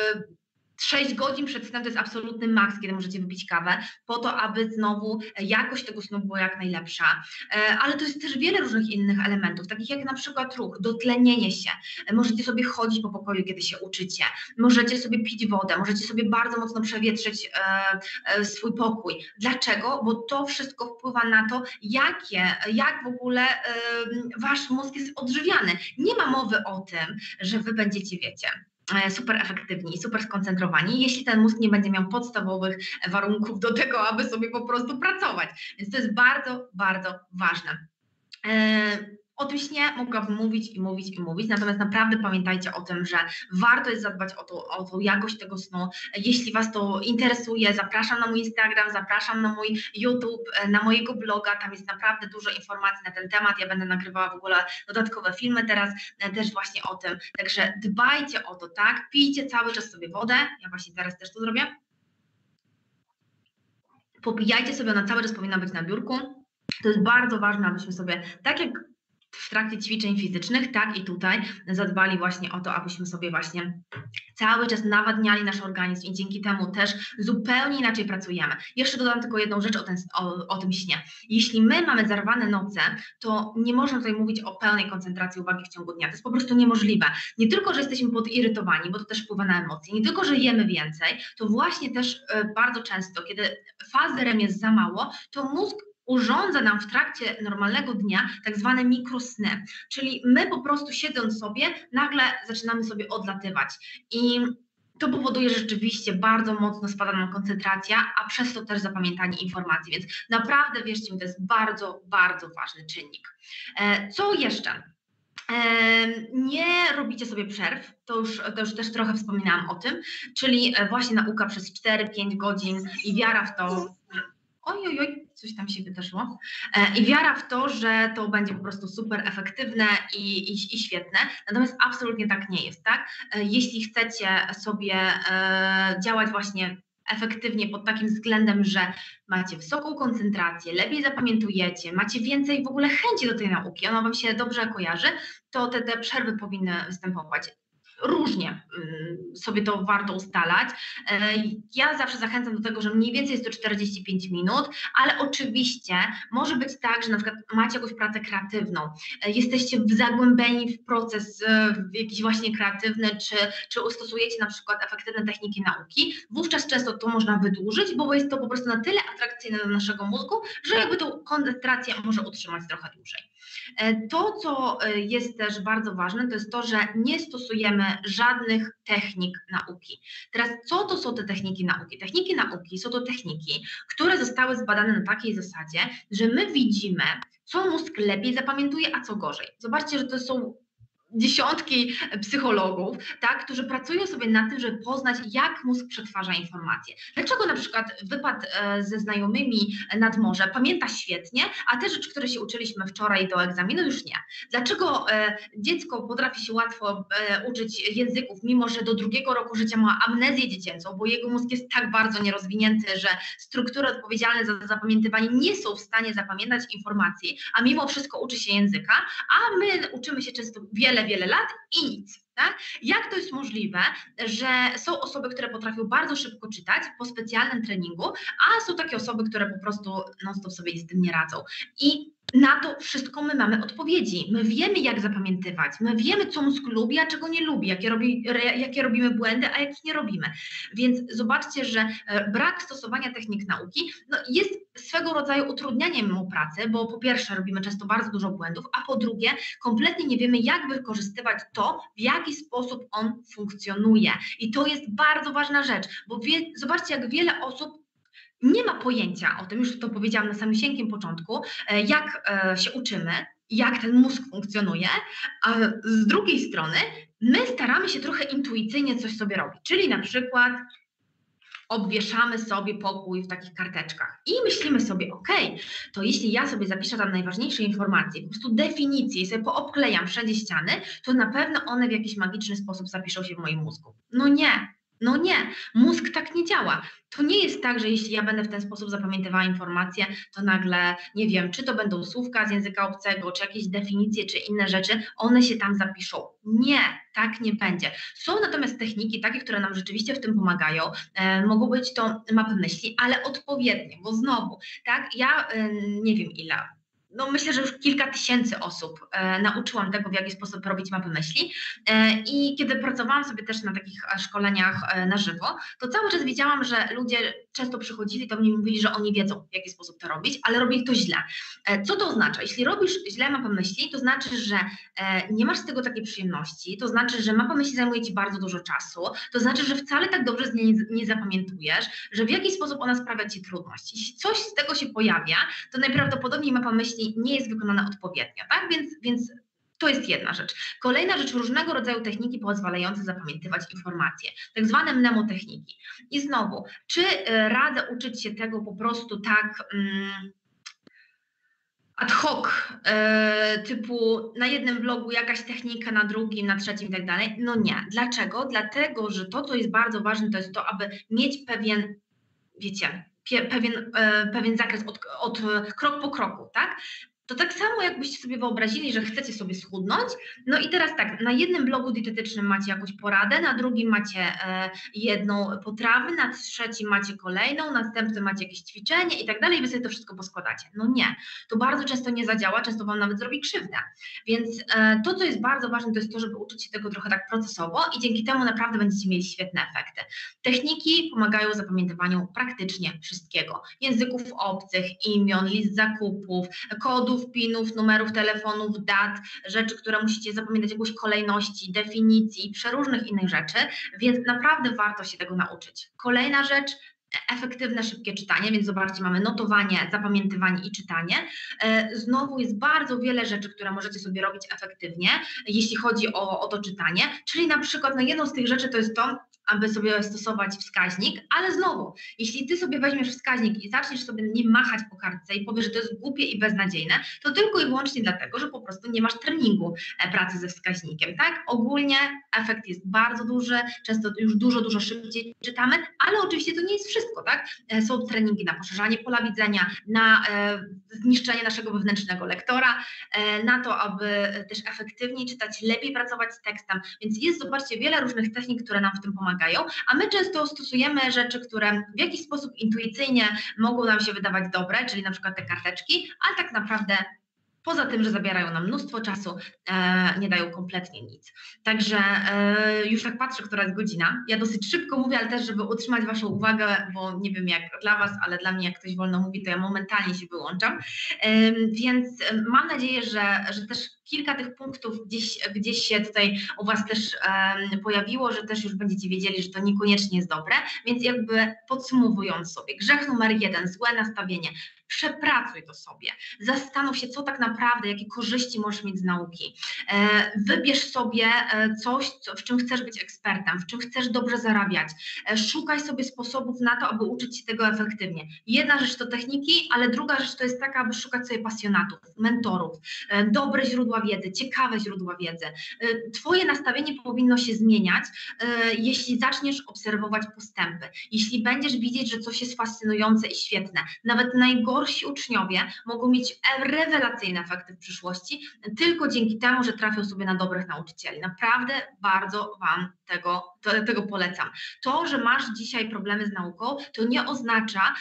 6 godzin przed snem to jest absolutny maks, kiedy możecie wypić kawę, po to, aby znowu jakość tego snu była jak najlepsza. Ale to jest też wiele różnych innych elementów, takich jak na przykład ruch, dotlenienie się. Możecie sobie chodzić po pokoju, kiedy się uczycie. Możecie sobie pić wodę, możecie sobie bardzo mocno przewietrzyć swój pokój. Dlaczego? Bo to wszystko wpływa na to, jak w ogóle wasz mózg jest odżywiany. Nie ma mowy o tym, że wy będziecie, wiecie, super efektywni, super skoncentrowani, jeśli ten mózg nie będzie miał podstawowych warunków do tego, aby sobie po prostu pracować. Więc to jest bardzo, bardzo ważne. O tym śnie mogłabym mówić i mówić i mówić, natomiast naprawdę pamiętajcie o tym, że warto jest zadbać o tą jakość tego snu. Jeśli Was to interesuje, zapraszam na mój Instagram, zapraszam na mój YouTube, na mojego bloga, tam jest naprawdę dużo informacji na ten temat, ja będę nagrywała w ogóle dodatkowe filmy teraz też właśnie o tym, także dbajcie o to, tak? Pijcie cały czas sobie wodę, ja właśnie teraz też to zrobię. Popijajcie sobie, ona cały czas powinna być na biurku. To jest bardzo ważne, abyśmy sobie, tak jak w trakcie ćwiczeń fizycznych, tak i tutaj zadbali właśnie o to, abyśmy sobie właśnie cały czas nawadniali nasz organizm i dzięki temu też zupełnie inaczej pracujemy. Jeszcze dodam tylko jedną rzecz o tym śnie. Jeśli my mamy zarwane noce, to nie można tutaj mówić o pełnej koncentracji uwagi w ciągu dnia. To jest po prostu niemożliwe. Nie tylko, że jesteśmy podirytowani, bo to też wpływa na emocje, nie tylko, że jemy więcej, to właśnie też bardzo często, kiedy fazy REM jest za mało, to mózg urządza nam w trakcie normalnego dnia tak zwane mikrosny, czyli my po prostu siedząc sobie, nagle zaczynamy sobie odlatywać i to powoduje, że rzeczywiście bardzo mocno spada nam koncentracja, a przez to też zapamiętanie informacji, więc naprawdę wierzcie mi, to jest bardzo, bardzo ważny czynnik. Co jeszcze? Nie robicie sobie przerw, to już też trochę wspominałam o tym, czyli właśnie nauka przez 4-5 godzin i wiara w to, coś tam się wydarzyło. I wiara w to, że to będzie po prostu super efektywne i świetne. Natomiast absolutnie tak nie jest, tak? Jeśli chcecie sobie działać właśnie efektywnie pod takim względem, że macie wysoką koncentrację, lepiej zapamiętujecie, macie więcej w ogóle chęci do tej nauki, ona Wam się dobrze kojarzy, to te przerwy powinny występować. Różnie sobie to warto ustalać. Ja zawsze zachęcam do tego, że mniej więcej jest to 45 minut, ale oczywiście może być tak, że na przykład macie jakąś pracę kreatywną, jesteście zagłębieni w proces jakiś właśnie kreatywny, czy stosujecie na przykład efektywne techniki nauki, wówczas często to można wydłużyć, bo jest to po prostu na tyle atrakcyjne dla naszego mózgu, że jakby tą koncentrację może utrzymać trochę dłużej. To, co jest też bardzo ważne, to jest to, że nie stosujemy żadnych technik nauki. Teraz, co to są te techniki nauki? Techniki nauki są to techniki, które zostały zbadane na takiej zasadzie, że my widzimy, co mózg lepiej zapamiętuje, a co gorzej. Zobaczcie, że to są dziesiątki psychologów, tak, którzy pracują sobie nad tym, żeby poznać, jak mózg przetwarza informacje. Dlaczego na przykład wypad ze znajomymi nad morze pamięta świetnie, a te rzeczy, które się uczyliśmy wczoraj do egzaminu, już nie. Dlaczego dziecko potrafi się łatwo uczyć języków, mimo że do 2. roku życia ma amnezję dziecięcą, bo jego mózg jest tak bardzo nierozwinięty, że struktury odpowiedzialne za zapamiętywanie nie są w stanie zapamiętać informacji, a mimo wszystko uczy się języka, a my uczymy się często wiele lat i nic. Tak? Jak to jest możliwe, że są osoby, które potrafią bardzo szybko czytać po specjalnym treningu, a są takie osoby, które po prostu non-stop sobie z tym nie radzą. I na to wszystko my mamy odpowiedzi. My wiemy, jak zapamiętywać, my wiemy, co mózg lubi, a czego nie lubi, jakie robimy błędy, a jakich nie robimy. Więc zobaczcie, że brak stosowania technik nauki jest swego rodzaju utrudnianiem mu pracy, bo po pierwsze robimy często bardzo dużo błędów, a po drugie kompletnie nie wiemy, jak wykorzystywać to, w jaki sposób on funkcjonuje. I to jest bardzo ważna rzecz, bo zobaczcie, jak wiele osób nie ma pojęcia o tym, już to powiedziałam na samym początku, jak się uczymy, jak ten mózg funkcjonuje, a z drugiej strony my staramy się trochę intuicyjnie coś sobie robić, czyli na przykład obwieszamy sobie pokój w takich karteczkach i myślimy sobie, to jeśli ja sobie zapiszę tam najważniejsze informacje, po prostu definicje i sobie poobklejam wszędzie ściany, to na pewno one w jakiś magiczny sposób zapiszą się w moim mózgu. No nie, mózg tak nie działa. To nie jest tak, że jeśli ja będę w ten sposób zapamiętywała informacje, to nagle, nie wiem, czy to będą słówka z języka obcego, czy jakieś definicje, czy inne rzeczy, one się tam zapiszą. Nie, tak nie będzie. Są natomiast techniki takie, które nam rzeczywiście w tym pomagają. Mogą być to mapy myśli, ale odpowiednie, bo znowu, tak, ja nie wiem ile, myślę, że już kilka tysięcy osób nauczyłam tego, w jaki sposób robić mapy myśli i kiedy pracowałam sobie też na takich szkoleniach na żywo, to cały czas widziałam, że ludzie często przychodzili do mnie i mówili, że oni wiedzą, w jaki sposób to robić, ale robili to źle. Co to oznacza? Jeśli robisz źle mapę myśli, to znaczy, że nie masz z tego takiej przyjemności, to znaczy, że mapa myśli zajmuje ci bardzo dużo czasu, to znaczy, że wcale tak dobrze z niej nie zapamiętujesz, że w jakiś sposób ona sprawia ci trudność. Jeśli coś z tego się pojawia, to najprawdopodobniej mapa myśli nie jest wykonana odpowiednio, tak? Więc to jest jedna rzecz. Kolejna rzecz, różnego rodzaju techniki pozwalające zapamiętywać informacje, tak zwane mnemotechniki. I znowu, czy radzę uczyć się tego po prostu tak ad hoc, typu na jednym blogu jakaś technika, na drugim, na trzecim i tak dalej? No nie. Dlaczego? Dlatego, że to, co jest bardzo ważne, to jest to, aby mieć pewien, wiecie, pewien zakres od krok po kroku, tak? To tak samo jakbyście sobie wyobrazili, że chcecie sobie schudnąć, no i teraz tak, na jednym blogu dietetycznym macie jakąś poradę, na drugim macie jedną potrawę, na trzecim macie kolejną, następnym macie jakieś ćwiczenie i tak dalej, i wy sobie to wszystko poskładacie. No nie, to bardzo często nie zadziała, często wam nawet zrobi krzywdę. Więc to, co jest bardzo ważne, to jest to, żeby uczyć się tego trochę tak procesowo i dzięki temu naprawdę będziecie mieli świetne efekty. Techniki pomagają w zapamiętywaniu praktycznie wszystkiego. Języków obcych, imion, list zakupów, kodów, PIN-ów, numerów telefonów, dat, rzeczy, które musicie zapamiętać, jakąś kolejności, definicji, przeróżnych innych rzeczy, więc naprawdę warto się tego nauczyć. Kolejna rzecz, efektywne, szybkie czytanie, więc zobaczcie, mamy notowanie, zapamiętywanie i czytanie. Znowu jest bardzo wiele rzeczy, które możecie sobie robić efektywnie, jeśli chodzi o to czytanie, czyli na przykład jedną z tych rzeczy to jest to, aby sobie stosować wskaźnik, ale znowu, jeśli ty sobie weźmiesz wskaźnik i zaczniesz sobie nim machać po kartce i powiesz, że to jest głupie i beznadziejne, to tylko i wyłącznie dlatego, że po prostu nie masz treningu pracy ze wskaźnikiem, tak? Ogólnie efekt jest bardzo duży, często już dużo szybciej czytamy, ale oczywiście to nie jest wszystko, tak? Są treningi na poszerzanie pola widzenia, na zniszczenie naszego wewnętrznego lektora, na to, aby też efektywniej czytać, lepiej pracować z tekstem, więc jest, zobaczcie, wiele różnych technik, które nam w tym pomagają, a my często stosujemy rzeczy, które w jakiś sposób intuicyjnie mogą nam się wydawać dobre, czyli na przykład te karteczki, ale tak naprawdę poza tym, że zabierają nam mnóstwo czasu, nie dają kompletnie nic. Także już tak patrzę, która jest godzina. Ja dosyć szybko mówię, ale też, żeby utrzymać waszą uwagę, bo nie wiem jak dla was, ale dla mnie jak ktoś wolno mówi, to ja momentalnie się wyłączam. Więc mam nadzieję, że też kilka tych punktów gdzieś się tutaj u Was też pojawiło, że też już będziecie wiedzieli, że to niekoniecznie jest dobre, więc jakby podsumowując sobie, grzech numer 1, złe nastawienie. Przepracuj to sobie, zastanów się, co tak naprawdę, jakie korzyści możesz mieć z nauki. Wybierz sobie coś, w czym chcesz być ekspertem, w czym chcesz dobrze zarabiać. Szukaj sobie sposobów na to, aby uczyć się tego efektywnie. Jedna rzecz to techniki, ale druga rzecz to jest taka, aby szukać sobie pasjonatów, mentorów, dobre źródła wiedzy, ciekawe źródła wiedzy. Twoje nastawienie powinno się zmieniać, jeśli zaczniesz obserwować postępy, jeśli będziesz widzieć, że coś jest fascynujące i świetne. Nawet najgorsi uczniowie mogą mieć rewelacyjne efekty w przyszłości, tylko dzięki temu, że trafią sobie na dobrych nauczycieli. Naprawdę bardzo Wam tego polecam. To, że masz dzisiaj problemy z nauką, to nie oznacza,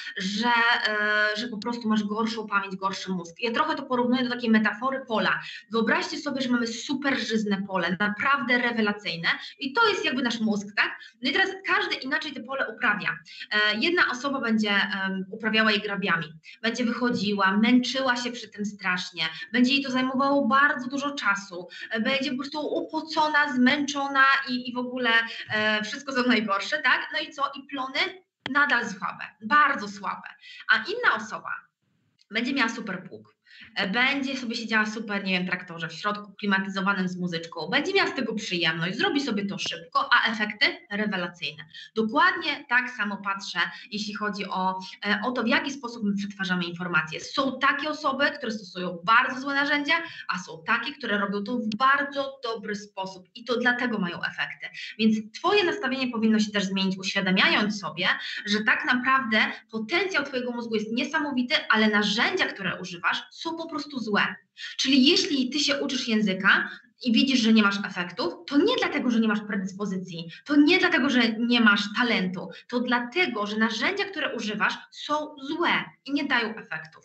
że po prostu masz gorszą pamięć, gorszy mózg. Ja trochę to porównuję do takiej metafory pola. Wyobraźcie sobie, że mamy super żyzne pole, naprawdę rewelacyjne i to jest jakby nasz mózg, tak? No i teraz każdy inaczej te pole uprawia. Jedna osoba będzie uprawiała je grabiami, będzie wychodziła, męczyła się przy tym strasznie, będzie jej to zajmowało bardzo dużo czasu, będzie po prostu upocona, zmęczona i w ogóle wszystko co najgorsze, tak? No i co? I plony nadal słabe, bardzo słabe. A inna osoba będzie miała super pług, będzie sobie siedziała super, nie wiem, traktorze w środku klimatyzowanym z muzyczką, będzie miała z tego przyjemność, zrobi sobie to szybko, a efekty rewelacyjne. Dokładnie tak samo patrzę, jeśli chodzi o to, w jaki sposób my przetwarzamy informacje. Są takie osoby, które stosują bardzo złe narzędzia, a są takie, które robią to w bardzo dobry sposób i to dlatego mają efekty. Więc Twoje nastawienie powinno się też zmienić, uświadamiając sobie, że tak naprawdę potencjał Twojego mózgu jest niesamowity, ale narzędzia, które używasz, są po prostu złe. Czyli jeśli Ty się uczysz języka i widzisz, że nie masz efektów, to nie dlatego, że nie masz predyspozycji, to nie dlatego, że nie masz talentu, to dlatego, że narzędzia, które używasz, są złe i nie dają efektów.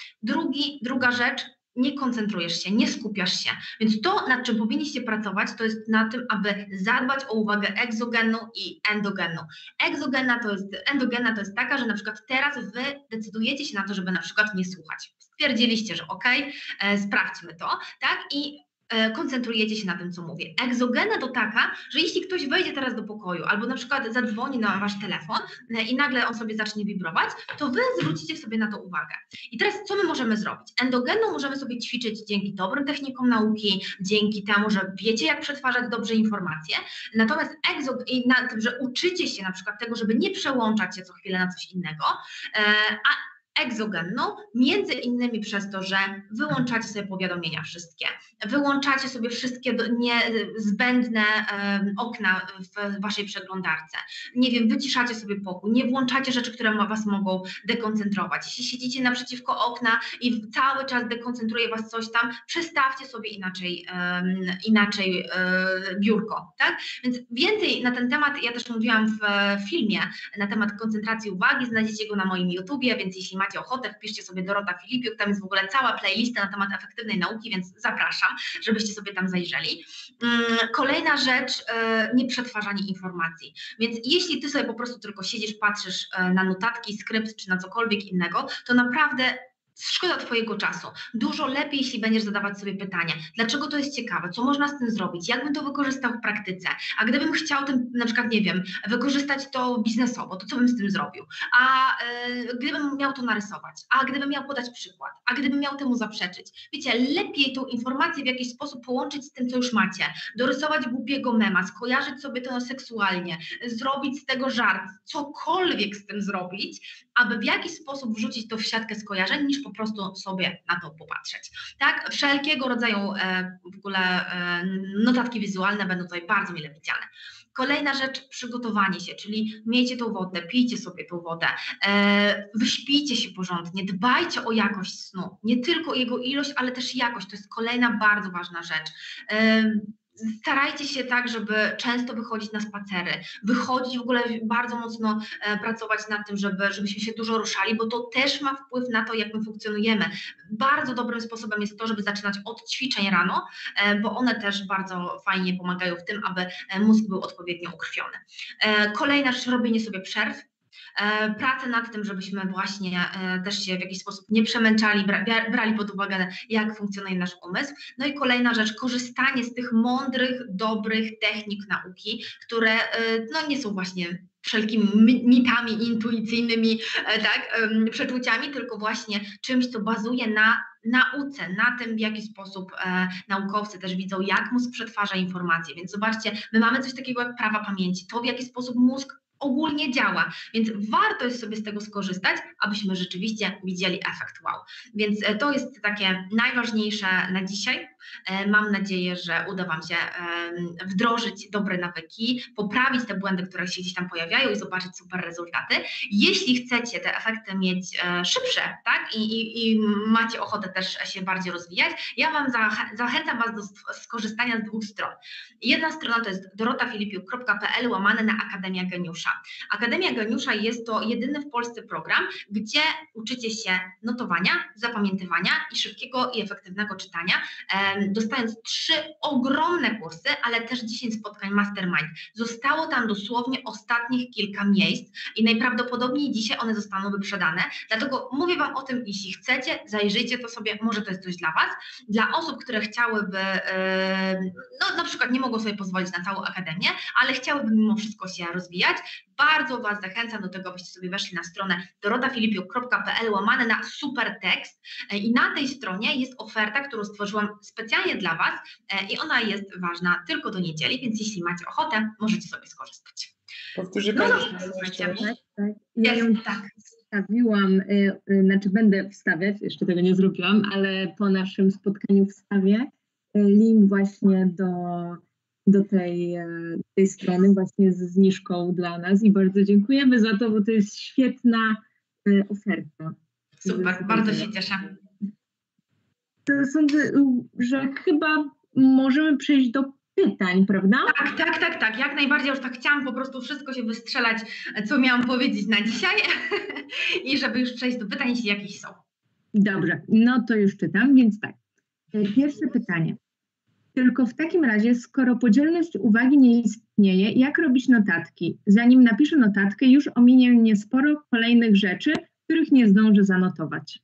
Druga rzecz, nie koncentrujesz się, nie skupiasz się. Więc to, nad czym powinniście pracować, to jest na tym, aby zadbać o uwagę egzogenną i endogenną. Endogena to jest taka, że na przykład teraz wy decydujecie się na to, żeby na przykład nie słuchać. Stwierdziliście, że okej, sprawdźmy to, tak? I koncentrujecie się na tym, co mówię. Egzogena to taka, że jeśli ktoś wejdzie teraz do pokoju albo na przykład zadzwoni na wasz telefon i nagle on sobie zacznie wibrować, to wy zwrócicie sobie na to uwagę. I teraz co my możemy zrobić? Endogenną możemy sobie ćwiczyć dzięki dobrym technikom nauki, dzięki temu, że wiecie, jak przetwarzać dobrze informacje, natomiast na tym, że uczycie się na przykład tego, żeby nie przełączać się co chwilę na coś innego, a egzogenną, między innymi przez to, że wyłączacie sobie powiadomienia wszystkie, wyłączacie sobie wszystkie zbędne okna w waszej przeglądarce, nie wiem, wyciszacie sobie pokój, nie włączacie rzeczy, które was mogą dekoncentrować. Jeśli siedzicie naprzeciwko okna i cały czas dekoncentruje was coś tam, przestawcie sobie inaczej biurko, tak? Więc więcej na ten temat, ja też mówiłam w filmie na temat koncentracji uwagi, znajdziecie go na moim YouTubie, więc jeśli macie ochotę, wpiszcie sobie Dorota Filipiuk, tam jest w ogóle cała playlista na temat efektywnej nauki, więc zapraszam, żebyście sobie tam zajrzeli. Kolejna rzecz, nieprzetwarzanie informacji. Więc jeśli ty sobie po prostu tylko siedzisz, patrzysz na notatki, skrypt czy na cokolwiek innego, to naprawdę szkoda twojego czasu. Dużo lepiej, jeśli będziesz zadawać sobie pytania, dlaczego to jest ciekawe, co można z tym zrobić, jak bym to wykorzystał w praktyce, a gdybym chciał tym, na przykład, nie wiem, wykorzystać to biznesowo, to co bym z tym zrobił, a gdybym miał to narysować, a gdybym miał podać przykład, a gdybym miał temu zaprzeczyć. Wiecie, lepiej tą informację w jakiś sposób połączyć z tym, co już macie, dorysować głupiego mema, skojarzyć sobie to seksualnie, zrobić z tego żart, cokolwiek z tym zrobić, aby w jakiś sposób wrzucić to w siatkę skojarzeń, niż po prostu sobie na to popatrzeć. Tak? Wszelkiego rodzaju w ogóle notatki wizualne będą tutaj bardzo mile widziane. Kolejna rzecz, przygotowanie się, czyli miejcie tą wodę, pijcie sobie tą wodę, wyśpijcie się porządnie, dbajcie o jakość snu, nie tylko jego ilość, ale też jakość, to jest kolejna bardzo ważna rzecz. Starajcie się tak, żeby często wychodzić na spacery, wychodzić w ogóle bardzo mocno pracować nad tym, żebyśmy się dużo ruszali, bo to też ma wpływ na to, jak my funkcjonujemy. Bardzo dobrym sposobem jest to, żeby zaczynać od ćwiczeń rano, bo one też bardzo fajnie pomagają w tym, aby mózg był odpowiednio ukrwiony. Kolejna rzecz, robienie sobie przerw. pracę nad tym, żebyśmy właśnie też się w jakiś sposób nie przemęczali, brali pod uwagę, jak funkcjonuje nasz umysł. No i kolejna rzecz, korzystanie z tych mądrych, dobrych technik nauki, które no, nie są właśnie wszelkimi mitami intuicyjnymi, tak, przeczuciami, tylko właśnie czymś, co bazuje na nauce, na tym, w jaki sposób naukowcy też widzą, jak mózg przetwarza informacje. Więc zobaczcie, my mamy coś takiego jak prawa pamięci, to w jaki sposób mózg ogólnie działa, więc warto jest sobie z tego skorzystać, abyśmy rzeczywiście widzieli efekt wow. Więc to jest takie najważniejsze na dzisiaj. Mam nadzieję, że uda Wam się wdrożyć dobre nawyki, poprawić te błędy, które się gdzieś tam pojawiają i zobaczyć super rezultaty. Jeśli chcecie te efekty mieć szybsze, tak, i macie ochotę też się bardziej rozwijać, ja Wam zachęcam Was do skorzystania z 2 stron. Jedna strona to jest dorotafilipiuk.pl/Akademia Geniusza. Akademia Geniusza jest to jedyny w Polsce program, gdzie uczycie się notowania, zapamiętywania i szybkiego i efektywnego czytania, dostając 3 ogromne kursy, ale też 10 spotkań mastermind. Zostało tam dosłownie ostatnich kilka miejsc i najprawdopodobniej dzisiaj one zostaną wyprzedane, dlatego mówię Wam o tym, jeśli chcecie, zajrzyjcie to sobie, może to jest coś dla Was. Dla osób, które chciałyby, no na przykład nie mogą sobie pozwolić na całą akademię, ale chciałyby mimo wszystko się rozwijać, bardzo Was zachęcam do tego, abyście sobie weszli na stronę dorotafilipiuk.pl/supertekst i na tej stronie jest oferta, którą stworzyłam specjalnie dla Was i ona jest ważna tylko do niedzieli, więc jeśli macie ochotę, możecie sobie skorzystać. Powtórzy No, Pani. Tak. Ja ją wstawiłam, znaczy będę wstawiać, jeszcze tego nie zrobiłam, ale po naszym spotkaniu wstawię link właśnie do tej strony właśnie ze zniżką dla nas i bardzo dziękujemy za to, bo to jest świetna oferta. Super, bardzo się cieszę. To sądzę, że chyba możemy przejść do pytań, prawda? Tak, jak najbardziej. Już tak chciałam po prostu wszystko się wystrzelać, co miałam powiedzieć na dzisiaj i żeby już przejść do pytań, jeśli jakieś są. Dobrze, no to już czytam, więc tak. Pierwsze pytanie. Tylko w takim razie, skoro podzielność uwagi nie istnieje, jak robić notatki? Zanim napiszę notatkę, już ominie mnie sporo kolejnych rzeczy, których nie zdążę zanotować.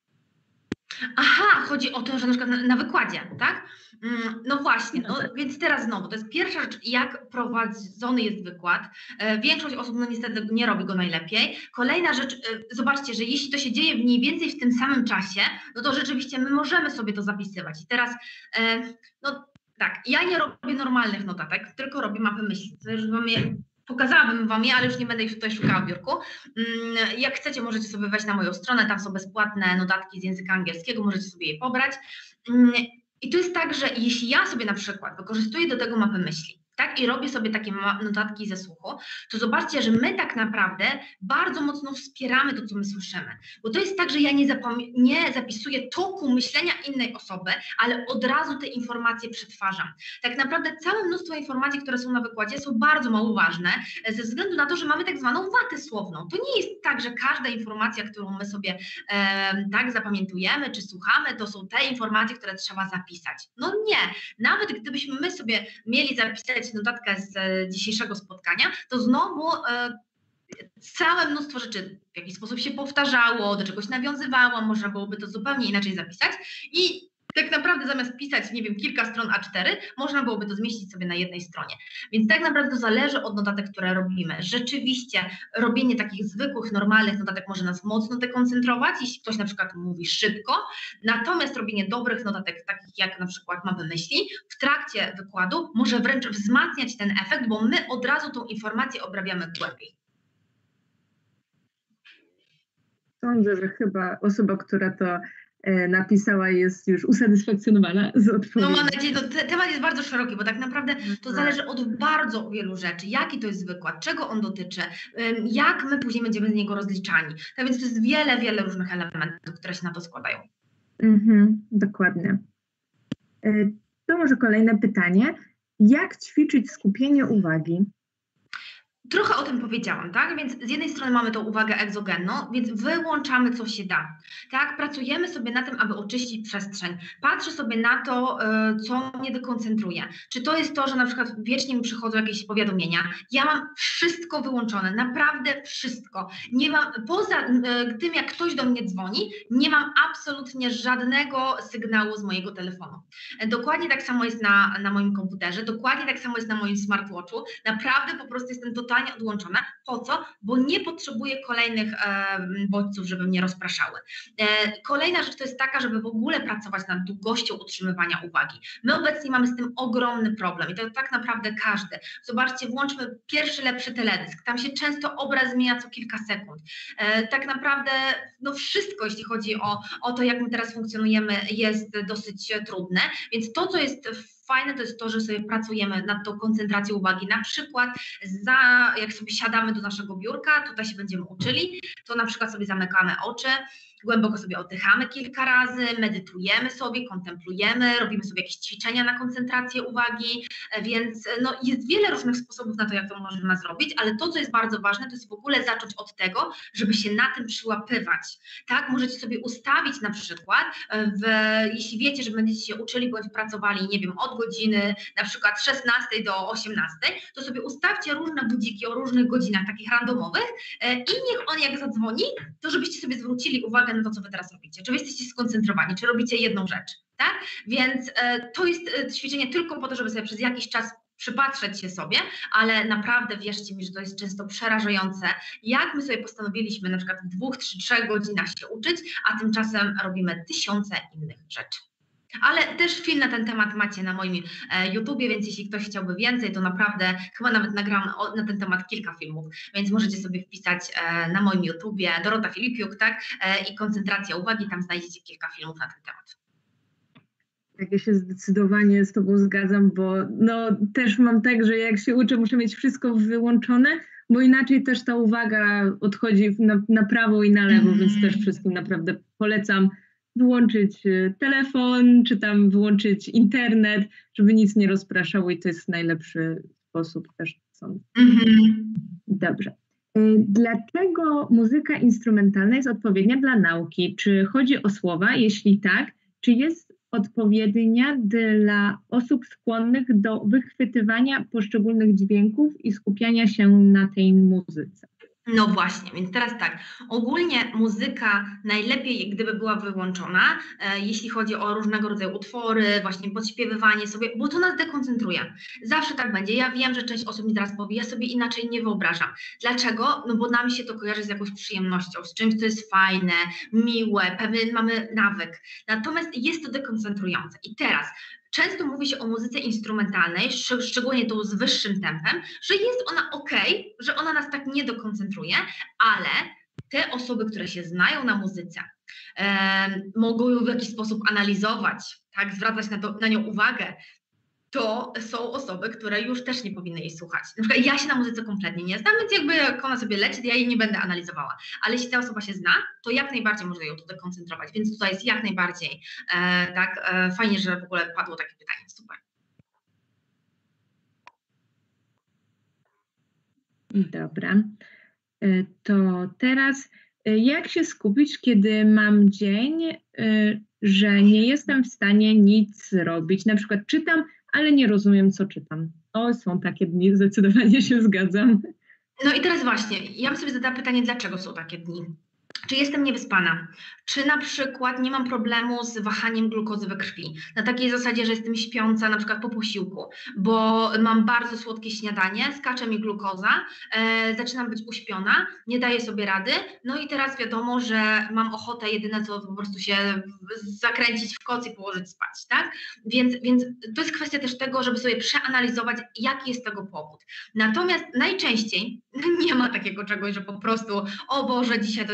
Aha, chodzi o to, że na przykład na wykładzie, tak? No właśnie, no więc teraz znowu, to jest pierwsza rzecz, jak prowadzony jest wykład. Większość osób no niestety nie robi go najlepiej. Kolejna rzecz, zobaczcie, że jeśli to się dzieje mniej więcej w tym samym czasie, no to rzeczywiście my możemy sobie to zapisywać. I teraz, no tak, ja nie robię normalnych notatek, tylko robię mapy myśli. Pokazałabym Wam je, ale już nie będę ich tutaj szukała w biurku. Jak chcecie, możecie sobie wejść na moją stronę, tam są bezpłatne notatki z języka angielskiego, możecie sobie je pobrać. I to jest tak, że jeśli ja sobie na przykład wykorzystuję do tego mapy myśli, tak, i robię sobie takie notatki ze słuchu, to zobaczcie, że my tak naprawdę bardzo mocno wspieramy to, co my słyszymy. Bo to jest tak, że ja nie zapisuję toku myślenia innej osoby, ale od razu te informacje przetwarzam. Tak naprawdę całe mnóstwo informacji, które są na wykładzie, są bardzo mało ważne, ze względu na to, że mamy tak zwaną watę słowną. To nie jest tak, że każda informacja, którą my sobie tak zapamiętujemy, czy słuchamy, to są te informacje, które trzeba zapisać. No nie. Nawet gdybyśmy my sobie mieli zapisać notatkę z dzisiejszego spotkania, to znowu całe mnóstwo rzeczy w jakiś sposób się powtarzało, do czegoś nawiązywało, można byłoby to zupełnie inaczej zapisać i tak naprawdę zamiast pisać, nie wiem, kilka stron A4, można byłoby to zmieścić sobie na jednej stronie. Więc tak naprawdę to zależy od notatek, które robimy. Rzeczywiście robienie takich zwykłych, normalnych notatek może nas mocno dekoncentrować, jeśli ktoś na przykład mówi szybko, natomiast robienie dobrych notatek, takich jak na przykład mapy myśli, w trakcie wykładu może wręcz wzmacniać ten efekt, bo my od razu tą informację obrabiamy głębiej. Sądzę, że chyba osoba, która to napisała, jest już usatysfakcjonowana z odpowiedzi. No mam nadzieję, temat jest bardzo szeroki, bo tak naprawdę to zależy od bardzo wielu rzeczy. Jaki to jest wykład, czego on dotyczy, jak my później będziemy z niego rozliczani. Tak więc to jest wiele różnych elementów, które się na to składają. Dokładnie. To może kolejne pytanie. Jak ćwiczyć skupienie uwagi? Trochę o tym powiedziałam, tak? Więc z jednej strony mamy tą uwagę egzogenną, więc wyłączamy co się da, tak? Pracujemy sobie na tym, aby oczyścić przestrzeń. Patrzę sobie na to, co mnie dekoncentruje. Czy to jest to, że na przykład wiecznie mi przychodzą jakieś powiadomienia? Ja mam wszystko wyłączone, naprawdę wszystko. Nie mam, poza tym jak ktoś do mnie dzwoni, nie mam absolutnie żadnego sygnału z mojego telefonu. Dokładnie tak samo jest na moim komputerze, dokładnie tak samo jest na moim smartwatchu. Naprawdę po prostu jestem totalnie odłączona. Po co? Bo nie potrzebuję kolejnych bodźców, żeby mnie rozpraszały. Kolejna rzecz to jest taka, żeby w ogóle pracować nad długością utrzymywania uwagi. My obecnie mamy z tym ogromny problem i to tak naprawdę każdy. Zobaczcie, włączmy pierwszy lepszy teledysk. Tam się często obraz zmienia co kilka sekund. Tak naprawdę no wszystko, jeśli chodzi o to, jak my teraz funkcjonujemy, jest dosyć trudne, więc to, co jest fajne, to jest to, że sobie pracujemy nad tą koncentracją uwagi. Na przykład jak sobie siadamy do naszego biurka, tutaj się będziemy uczyli, to na przykład sobie zamykamy oczy, głęboko sobie oddychamy kilka razy, medytujemy sobie, kontemplujemy, robimy sobie jakieś ćwiczenia na koncentrację uwagi, więc no, jest wiele różnych sposobów na to, jak to możemy zrobić, ale to, co jest bardzo ważne, to jest w ogóle zacząć od tego, żeby się na tym przyłapywać, tak? Możecie sobie ustawić na przykład, jeśli wiecie, że będziecie się uczyli bądź pracowali, nie wiem, od godziny na przykład 16 do 18, to sobie ustawcie różne budziki o różnych godzinach, takich randomowych i niech on jak zadzwoni, to żebyście sobie zwrócili uwagę na to, co wy teraz robicie. Czy wy jesteście skoncentrowani, czy robicie jedną rzecz, tak? Więc to jest ćwiczenie tylko po to, żeby sobie przez jakiś czas przypatrzeć się sobie, ale naprawdę wierzcie mi, że to jest często przerażające, jak my sobie postanowiliśmy na przykład w 2, 3, 3 godzinach się uczyć, a tymczasem robimy tysiące innych rzeczy. Ale też film na ten temat macie na moim YouTubie, więc jeśli ktoś chciałby więcej, to naprawdę chyba nawet nagram na ten temat kilka filmów, więc możecie sobie wpisać na moim YouTubie Dorota Filipiuk, tak? I koncentracja uwagi, tam znajdziecie kilka filmów na ten temat. Tak, ja się zdecydowanie z Tobą zgadzam, bo no, też mam tak, że jak się uczę, muszę mieć wszystko wyłączone, bo inaczej też ta uwaga odchodzi na prawo i na lewo, więc też wszystkim naprawdę polecam wyłączyć telefon, czy tam wyłączyć internet, żeby nic nie rozpraszało i to jest najlepszy sposób też sądzę. Dobrze. Dlaczego muzyka instrumentalna jest odpowiednia dla nauki? Czy chodzi o słowa? Jeśli tak, czy jest odpowiednia dla osób skłonnych do wychwytywania poszczególnych dźwięków i skupiania się na tej muzyce? No właśnie, więc teraz tak, ogólnie muzyka najlepiej gdyby była wyłączona, jeśli chodzi o różnego rodzaju utwory, właśnie podśpiewywanie sobie, bo to nas dekoncentruje. Zawsze tak będzie. Ja wiem, że część osób mi teraz powie, ja sobie inaczej nie wyobrażam. Dlaczego? No bo nam się to kojarzy z jakąś przyjemnością, z czymś, co jest fajne, miłe, pewien mamy nawyk. Natomiast jest to dekoncentrujące. I teraz często mówi się o muzyce instrumentalnej, szczególnie tą z wyższym tempem, że jest ona okej, że ona nas tak nie dekoncentruje, ale te osoby, które się znają na muzyce, mogą ją w jakiś sposób analizować, tak, zwracać na nią uwagę, to są osoby, które już też nie powinny jej słuchać. Na przykład ja się na muzyce kompletnie nie znam, więc jakby jak ona sobie leci, to ja jej nie będę analizowała. Ale jeśli ta osoba się zna, to jak najbardziej może ją tu dekoncentrować. Więc tutaj jest jak najbardziej fajnie, że w ogóle padło takie pytanie. Super. Dobra. To teraz jak się skupić, kiedy mam dzień, że nie jestem w stanie nic robić? Na przykład czytam, ale nie rozumiem, co czytam. O, są takie dni, zdecydowanie się zgadzam. No i teraz właśnie, ja bym sobie zadała pytanie, dlaczego są takie dni? Czy jestem niewyspana? Czy na przykład nie mam problemu z wahaniem glukozy we krwi? Na takiej zasadzie, że jestem śpiąca na przykład po posiłku, bo mam bardzo słodkie śniadanie, skacze mi glukoza, zaczynam być uśpiona, nie daję sobie rady, no i teraz wiadomo, że mam ochotę jedyne co po prostu się zakręcić w koc i położyć spać, tak? Więc to jest kwestia też tego, żeby sobie przeanalizować, jaki jest tego powód. Natomiast najczęściej nie ma takiego czegoś, że po prostu, o Boże, dzisiaj to jest najgorszy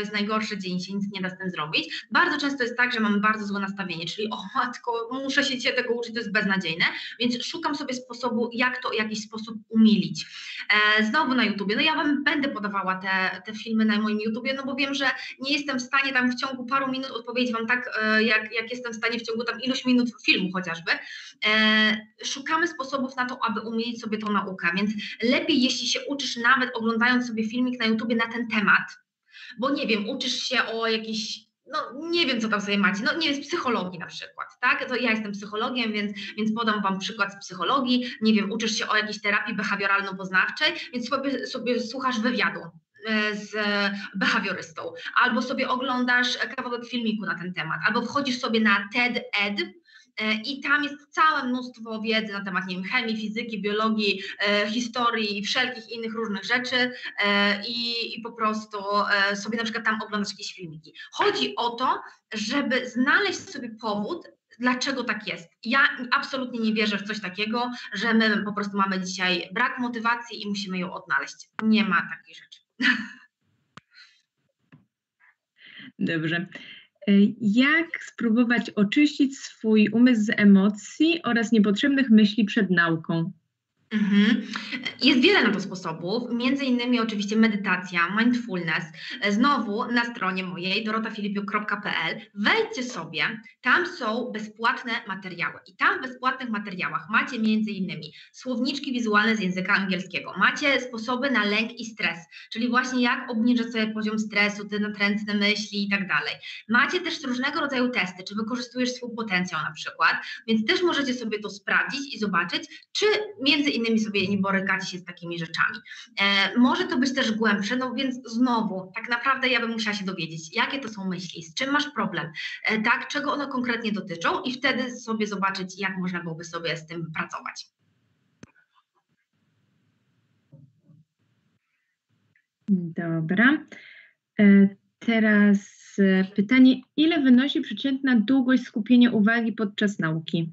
gorszy dzień, się nic nie da z tym zrobić. Bardzo często jest tak, że mamy bardzo złe nastawienie, czyli o matko, muszę się dzisiaj tego uczyć, to jest beznadziejne, więc szukam sobie sposobu, jak to w jakiś sposób umilić. Znowu na YouTubie, no ja Wam będę podawała te filmy na moim YouTubie, no bo wiem, że nie jestem w stanie tam w ciągu paru minut odpowiedzieć Wam tak, jak jestem w stanie w ciągu tam iluś minut filmu chociażby. Szukamy sposobów na to, aby umilić sobie tą naukę, więc lepiej, jeśli się uczysz nawet oglądając sobie filmik na YouTubie na ten temat, bo nie wiem, uczysz się o jakiś, no nie wiem, co tam sobie macie, no nie wiem, z psychologii na przykład, tak? To ja jestem psychologiem, więc podam Wam przykład z psychologii, nie wiem, uczysz się o jakiejś terapii behawioralno-poznawczej, więc sobie słuchasz wywiadu z behawiorystą, albo sobie oglądasz kawałek filmiku na ten temat, albo wchodzisz sobie na TED-Ed, i tam jest całe mnóstwo wiedzy na temat, nie wiem, chemii, fizyki, biologii, historii i wszelkich innych różnych rzeczy i po prostu sobie na przykład tam oglądasz jakieś filmiki. Chodzi o to, żeby znaleźć sobie powód, dlaczego tak jest. Ja absolutnie nie wierzę w coś takiego, że my po prostu mamy dzisiaj brak motywacji i musimy ją odnaleźć. Nie ma takiej rzeczy. Dobrze. Jak spróbować oczyścić swój umysł z emocji oraz niepotrzebnych myśli przed nauką? Jest wiele na to sposobów, między innymi oczywiście medytacja, mindfulness. Znowu na stronie mojej dorotafilipiuk.pl wejdźcie sobie, tam są bezpłatne materiały i tam w bezpłatnych materiałach macie między innymi słowniczki wizualne z języka angielskiego, macie sposoby na lęk i stres, czyli właśnie jak obniżyć sobie poziom stresu, te natrętne myśli i tak dalej. Macie też różnego rodzaju testy, czy wykorzystujesz swój potencjał na przykład, więc też możecie sobie to sprawdzić i zobaczyć, czy między innymi sobie nie borykacie się z takimi rzeczami. Może to być też głębsze, no więc znowu, tak naprawdę ja bym musiała się dowiedzieć, jakie to są myśli, z czym masz problem, tak, czego one konkretnie dotyczą i wtedy sobie zobaczyć, jak można byłoby sobie z tym pracować. Dobra. Teraz pytanie, ile wynosi przeciętna długość skupienia uwagi podczas nauki?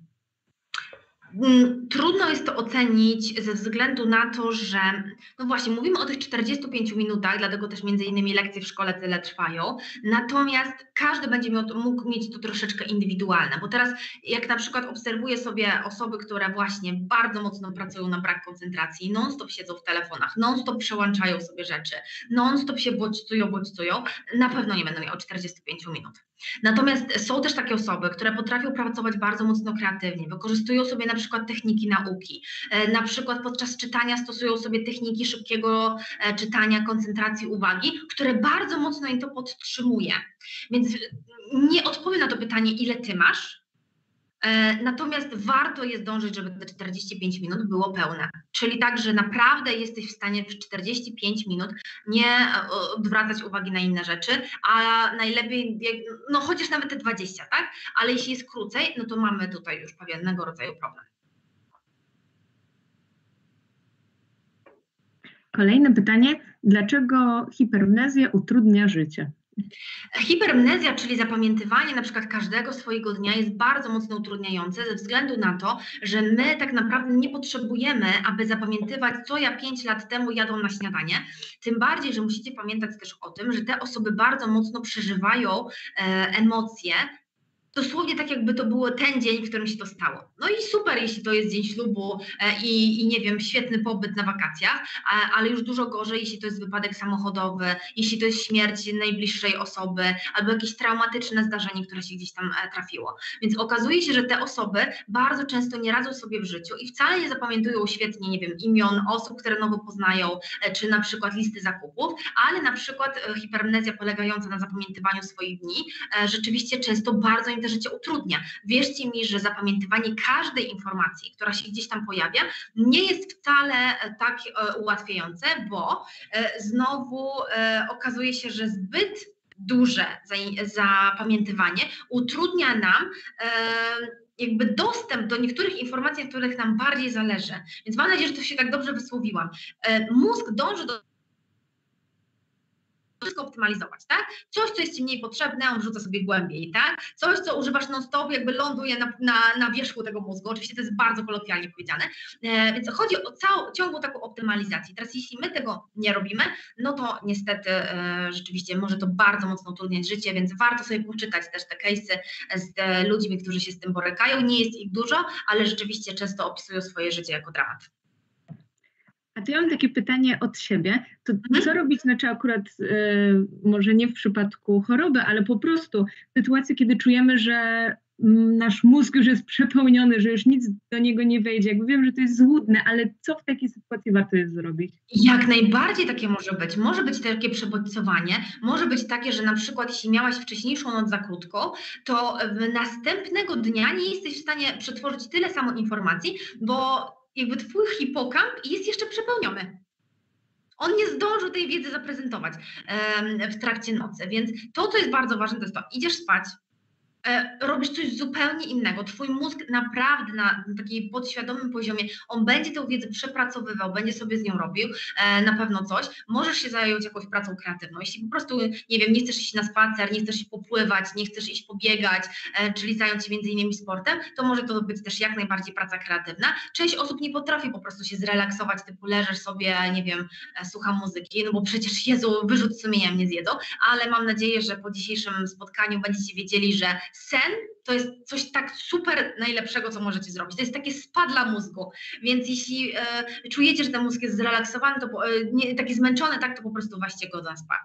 Trudno jest to ocenić ze względu na to, że no właśnie mówimy o tych 45 minutach, dlatego też między innymi lekcje w szkole tyle trwają, natomiast każdy będzie mógł mieć to troszeczkę indywidualne, bo teraz jak na przykład obserwuję sobie osoby, które właśnie bardzo mocno pracują na brak koncentracji, non-stop siedzą w telefonach, non-stop przełączają sobie rzeczy, non-stop się bodźcują, na pewno nie będą miały 45 minut. Natomiast są też takie osoby, które potrafią pracować bardzo mocno kreatywnie, wykorzystują sobie na przykład techniki nauki, na przykład podczas czytania stosują sobie techniki szybkiego czytania, koncentracji uwagi, które bardzo mocno im to podtrzymuje. Więc nie odpowiem na to pytanie, ile ty masz, natomiast warto jest dążyć, żeby te 45 minut było pełne. Czyli tak, że naprawdę jesteś w stanie w 45 minut nie odwracać uwagi na inne rzeczy, a najlepiej, no chociaż nawet te 20, tak? Ale jeśli jest krócej, no to mamy tutaj już pewnego rodzaju problem. Kolejne pytanie, dlaczego hipermnezja utrudnia życie? Hipermnezja, czyli zapamiętywanie na przykład każdego swojego dnia jest bardzo mocno utrudniające ze względu na to, że my tak naprawdę nie potrzebujemy, aby zapamiętywać, co ja 5 lat temu jadłam na śniadanie. Tym bardziej, że musicie pamiętać też o tym, że te osoby bardzo mocno przeżywają emocje, dosłownie tak, jakby to było ten dzień, w którym się to stało. No i super, jeśli to jest dzień ślubu i nie wiem, świetny pobyt na wakacjach, ale już dużo gorzej, jeśli to jest wypadek samochodowy, jeśli to jest śmierć najbliższej osoby albo jakieś traumatyczne zdarzenie, które się gdzieś tam trafiło. Więc okazuje się, że te osoby bardzo często nie radzą sobie w życiu i wcale nie zapamiętują świetnie, nie wiem, imion osób, które nowo poznają, czy na przykład listy zakupów, ale na przykład hipermnezja polegająca na zapamiętywaniu swoich dni rzeczywiście często bardzo im te życie utrudnia. Wierzcie mi, że zapamiętywanie każdej informacji, która się gdzieś tam pojawia, nie jest wcale tak ułatwiające, bo znowu okazuje się, że zbyt duże zapamiętywanie utrudnia nam jakby dostęp do niektórych informacji, na których nam bardziej zależy. Więc mam nadzieję, że to się tak dobrze wysłowiłam. Mózg dąży do wszystko optymalizować, tak? Coś, co jest ci mniej potrzebne, on wrzuca sobie głębiej, tak? Coś, co używasz non-stop, jakby ląduje na wierzchu tego mózgu. Oczywiście to jest bardzo kolokwialnie powiedziane, więc chodzi o ciągłą taką optymalizację. Teraz jeśli my tego nie robimy, no to niestety rzeczywiście może to bardzo mocno utrudniać życie, więc warto sobie poczytać też te case'y z ludźmi, którzy się z tym borykają. Nie jest ich dużo, ale rzeczywiście często opisują swoje życie jako dramat. A to ja mam takie pytanie od siebie. To co robić, znaczy akurat może nie w przypadku choroby, ale po prostu w sytuacji, kiedy czujemy, że nasz mózg już jest przepełniony, że już nic do niego nie wejdzie. Jakby wiem, że to jest złudne, ale co w takiej sytuacji warto jest zrobić? Jak najbardziej takie może być. Może być takie przebodźcowanie, może być takie, że na przykład jeśli miałaś wcześniejszą noc za krótką, to następnego dnia nie jesteś w stanie przetworzyć tyle samo informacji, bo jakby twój hipokamp jest jeszcze przepełniony. On nie zdążył tej wiedzy zaprezentować w trakcie nocy, więc to, co jest bardzo ważne, to jest to, idziesz spać, robisz coś zupełnie innego. Twój mózg naprawdę na takim podświadomym poziomie, on będzie tę wiedzę przepracowywał, będzie sobie z nią robił na pewno coś. Możesz się zająć jakąś pracą kreatywną. Jeśli po prostu, nie wiem, nie chcesz iść na spacer, nie chcesz iść popływać, nie chcesz iść pobiegać, czyli zająć się między innymi sportem, to może to być też jak najbardziej praca kreatywna. Część osób nie potrafi po prostu się zrelaksować, typu leżysz sobie, nie wiem, słucham muzyki, no bo przecież Jezu, wyrzut sumienia mnie zjedzą, ale mam nadzieję, że po dzisiejszym spotkaniu będziecie wiedzieli, że sen to jest coś tak super najlepszego, co możecie zrobić. To jest takie spa dla mózgu, więc jeśli czujecie, że ten mózg jest zrelaksowany, to taki zmęczony, tak, to po prostu weźcie go na spa.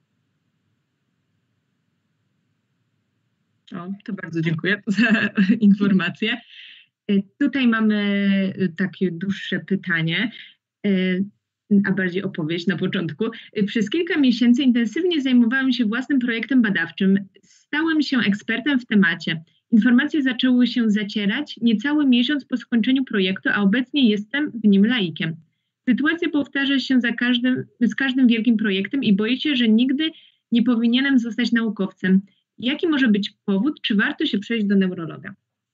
O, to bardzo dziękuję za informację. Tutaj mamy takie dłuższe pytanie, a bardziej opowieść na początku. Przez kilka miesięcy intensywnie zajmowałam się własnym projektem badawczym. Stałem się ekspertem w temacie. Informacje zaczęły się zacierać niecały miesiąc po skończeniu projektu, a obecnie jestem w nim laikiem. Sytuacja powtarza się z każdym wielkim projektem i boję się, że nigdy nie powinienem zostać naukowcem. Jaki może być powód? Czy warto się przejść do neurologa?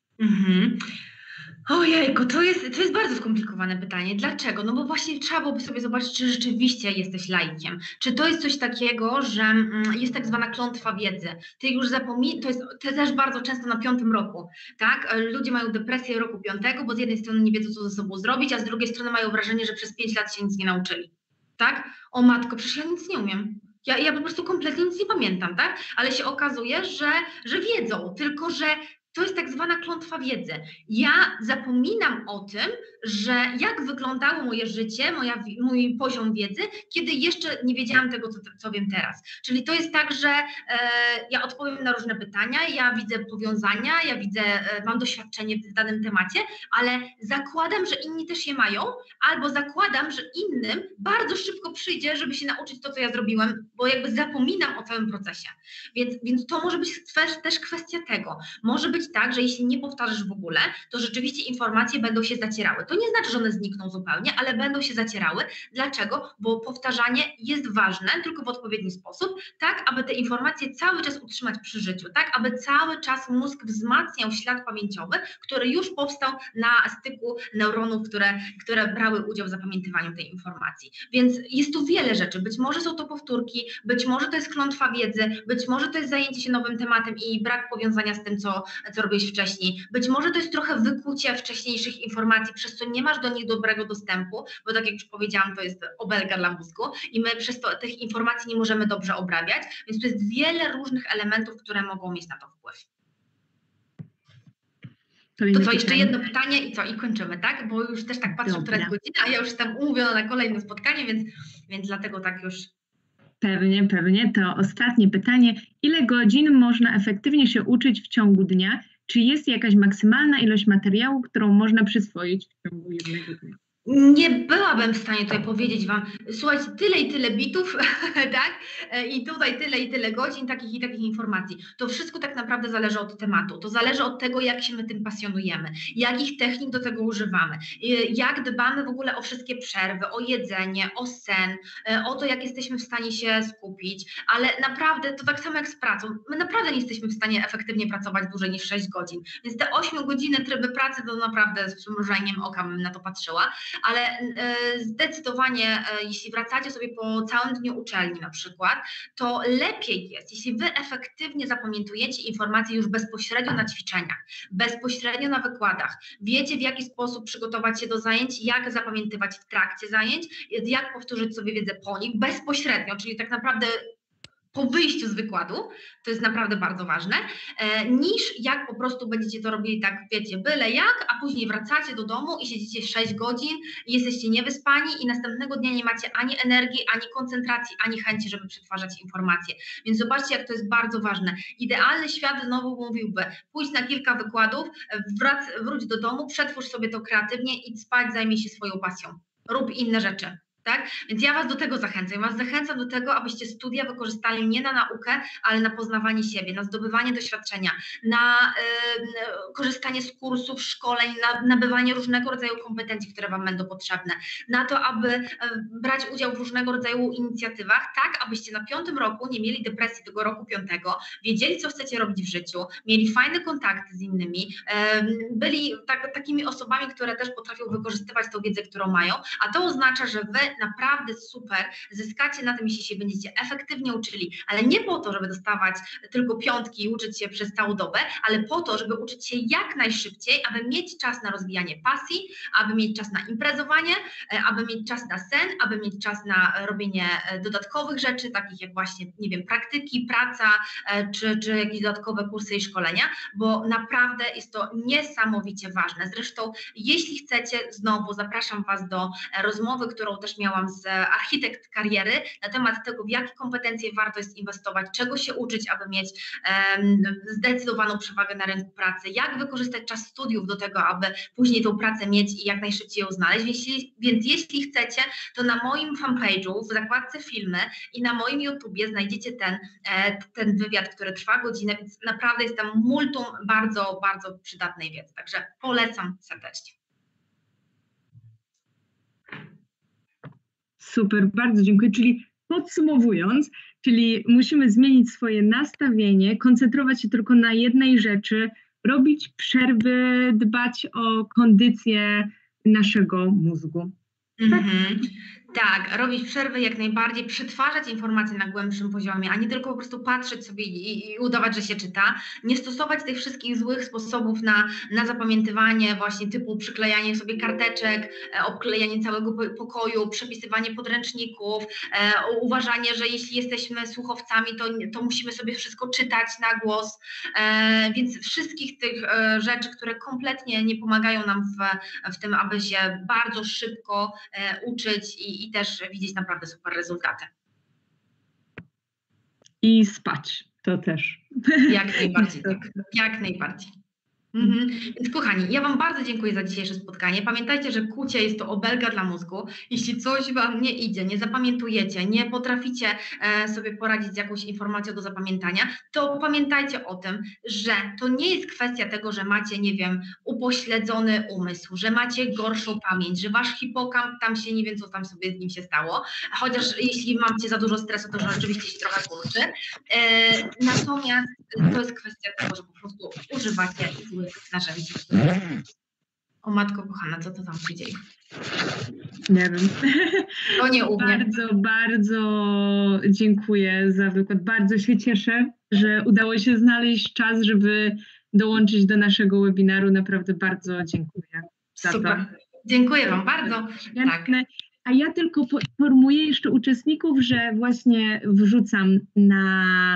Ojejku, to jest bardzo skomplikowane pytanie. Dlaczego? No bo właśnie trzeba byłoby sobie zobaczyć, czy rzeczywiście jesteś laikiem. Czy to jest coś takiego, że jest tak zwana klątwa wiedzy. Ty już to jest też bardzo często na 5. roku, tak? Ludzie mają depresję roku 5, bo z jednej strony nie wiedzą, co ze sobą zrobić, a z drugiej strony mają wrażenie, że przez 5 lat się nic nie nauczyli, tak? O matko, przecież ja nic nie umiem. Ja po prostu kompletnie nic nie pamiętam, tak? Ale się okazuje, że wiedzą, tylko że to jest tak zwana klątwa wiedzy. Ja zapominam o tym, że jak wyglądało moje życie, mój poziom wiedzy, kiedy jeszcze nie wiedziałam tego, co wiem teraz. Czyli to jest tak, że ja odpowiem na różne pytania, ja widzę powiązania, mam doświadczenie w danym temacie, ale zakładam, że inni też je mają, albo zakładam, że innym bardzo szybko przyjdzie, żeby się nauczyć to, co ja zrobiłem, bo jakby zapominam o całym procesie. Więc to może być też kwestia tego. Może być tak, że jeśli nie powtarzasz w ogóle, to rzeczywiście informacje będą się zacierały. To nie znaczy, że one znikną zupełnie, ale będą się zacierały. Dlaczego? Bo powtarzanie jest ważne, tylko w odpowiedni sposób, tak aby te informacje cały czas utrzymać przy życiu, tak aby cały czas mózg wzmacniał ślad pamięciowy, który już powstał na styku neuronów, które brały udział w zapamiętywaniu tej informacji. Więc jest tu wiele rzeczy. Być może są to powtórki, być może to jest klątwa wiedzy, być może to jest zajęcie się nowym tematem i brak powiązania z tym, co robiłeś wcześniej. Być może to jest trochę wykucie wcześniejszych informacji, przez co nie masz do nich dobrego dostępu, bo tak jak już powiedziałam, to jest obelga dla mózgu i my przez to tych informacji nie możemy dobrze obrabiać, więc to jest wiele różnych elementów, które mogą mieć na to wpływ. To co, jeszcze jedno pytanie i kończymy, tak? Bo już też tak patrzę, która jest godzina, a ja już jestem umówiona na kolejne spotkanie, więc dlatego tak już... Pewnie. To ostatnie pytanie. Ile godzin można efektywnie się uczyć w ciągu dnia? Czy jest jakaś maksymalna ilość materiału, którą można przyswoić w ciągu jednego dnia? Nie byłabym w stanie tutaj powiedzieć Wam, słuchajcie, tyle i tyle bitów, tak? I tutaj tyle i tyle godzin, takich i takich informacji. To wszystko tak naprawdę zależy od tematu. To zależy od tego, jak się my tym pasjonujemy, jakich technik do tego używamy, jak dbamy w ogóle o wszystkie przerwy, o jedzenie, o sen, o to, jak jesteśmy w stanie się skupić, ale naprawdę to tak samo jak z pracą. My naprawdę nie jesteśmy w stanie efektywnie pracować dłużej niż 6 godzin, więc te 8 godziny tryby pracy to naprawdę z przymrużeniem oka bym na to patrzyła. ale zdecydowanie, jeśli wracacie sobie po całym dniu uczelni na przykład, to lepiej jest, jeśli wy efektywnie zapamiętujecie informacje już bezpośrednio na ćwiczeniach, bezpośrednio na wykładach, wiecie w jaki sposób przygotować się do zajęć, jak zapamiętywać w trakcie zajęć, jak powtórzyć sobie wiedzę po nich bezpośrednio, czyli tak naprawdę po wyjściu z wykładu, to jest naprawdę bardzo ważne, niż jak po prostu będziecie to robili tak, wiecie, byle jak, a później wracacie do domu i siedzicie 6 godzin i jesteście niewyspani i następnego dnia nie macie ani energii, ani koncentracji, ani chęci, żeby przetwarzać informacje. Więc zobaczcie, jak to jest bardzo ważne. Idealny świat znowu mówiłby, pójdź na kilka wykładów, wróć do domu, przetwórz sobie to kreatywnie, idź spać, zajmij się swoją pasją. Rób inne rzeczy. Tak? Więc ja was do tego zachęcam. Was zachęcam do tego, abyście studia wykorzystali nie na naukę, ale na poznawanie siebie, na zdobywanie doświadczenia, na korzystanie z kursów, szkoleń, na nabywanie różnego rodzaju kompetencji, które wam będą potrzebne, na to, aby brać udział w różnego rodzaju inicjatywach, tak, abyście na 5. roku nie mieli depresji tego roku 5., wiedzieli, co chcecie robić w życiu, mieli fajne kontakty z innymi, byli takimi osobami, które też potrafią wykorzystywać tą wiedzę, którą mają, a to oznacza, że wy naprawdę super zyskacie na tym, jeśli się będziecie efektywnie uczyli, ale nie po to, żeby dostawać tylko 5 i uczyć się przez całą dobę, ale po to, żeby uczyć się jak najszybciej, aby mieć czas na rozwijanie pasji, aby mieć czas na imprezowanie, aby mieć czas na sen, aby mieć czas na robienie dodatkowych rzeczy, takich jak właśnie, nie wiem, praktyki, praca, czy jakieś dodatkowe kursy i szkolenia, bo naprawdę jest to niesamowicie ważne. Zresztą, jeśli chcecie, znowu zapraszam was do rozmowy, którą też miałam z architekt kariery na temat tego, w jakie kompetencje warto jest inwestować, czego się uczyć, aby mieć zdecydowaną przewagę na rynku pracy, jak wykorzystać czas studiów do tego, aby później tą pracę mieć i jak najszybciej ją znaleźć. Więc jeśli chcecie, to na moim fanpage'u, w zakładce filmy i na moim YouTubie znajdziecie ten wywiad, który trwa godzinę, więc naprawdę jest tam multum bardzo, bardzo przydatnej wiedzy. Także polecam serdecznie. Super, bardzo dziękuję. Czyli podsumowując, musimy zmienić swoje nastawienie, koncentrować się tylko na jednej rzeczy, robić przerwy, dbać o kondycję naszego mózgu. Tak, robić przerwy jak najbardziej, przetwarzać informacje na głębszym poziomie, a nie tylko po prostu patrzeć sobie i udawać, że się czyta. Nie stosować tych wszystkich złych sposobów na zapamiętywanie, właśnie typu przyklejanie sobie karteczek, obklejanie całego pokoju, przepisywanie podręczników, uważanie, że jeśli jesteśmy słuchowcami, to musimy sobie wszystko czytać na głos. Więc wszystkich tych rzeczy, które kompletnie nie pomagają nam w tym, aby się bardzo szybko uczyć i też widzieć naprawdę super rezultaty. I spać, to też. Jak najbardziej, tak. Jak najbardziej. Więc kochani, ja wam bardzo dziękuję za dzisiejsze spotkanie. Pamiętajcie, że kucie jest to obelga dla mózgu. Jeśli coś wam nie idzie, nie zapamiętujecie, nie potraficie sobie poradzić z jakąś informacją do zapamiętania, to pamiętajcie o tym, że to nie jest kwestia tego, że macie, nie wiem, upośledzony umysł, że macie gorszą pamięć, że wasz hipokamp tam się, nie wiem, co tam sobie z nim się stało, chociaż jeśli macie za dużo stresu, to rzeczywiście się trochę kurczy. Natomiast to jest kwestia tego, że po prostu używacie złych narzędzi. O matko kochana, co to tam się dzieje? Nie wiem. To nie u mnie. Bardzo, bardzo dziękuję za wykład. Bardzo się cieszę, że udało się znaleźć czas, żeby dołączyć do naszego webinaru. Naprawdę bardzo dziękuję za Super. to. Dziękuję wam bardzo. Tak. A ja tylko poinformuję jeszcze uczestników, że właśnie wrzucam na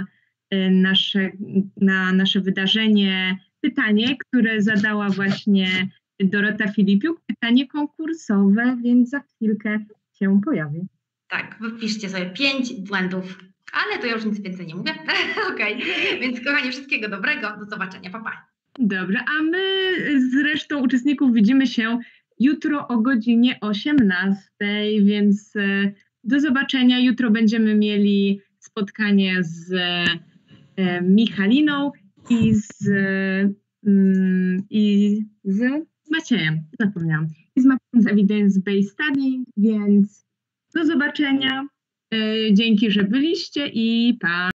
nasze wydarzenie pytanie, które zadała właśnie Dorota Filipiuk, pytanie konkursowe, więc za chwilkę się pojawi. Tak, wypiszcie sobie 5 błędów, ale to ja już nic więcej nie mówię. Okej, więc kochani, wszystkiego dobrego, do zobaczenia, pa pa. Dobra, a my z resztą uczestników widzimy się jutro o godzinie 18, więc do zobaczenia. Jutro będziemy mieli spotkanie z Michaliną i z Maciejem, zapomniałam. I z Maciejem z Evidence Based Studying, więc do zobaczenia. Dzięki, że byliście i pa!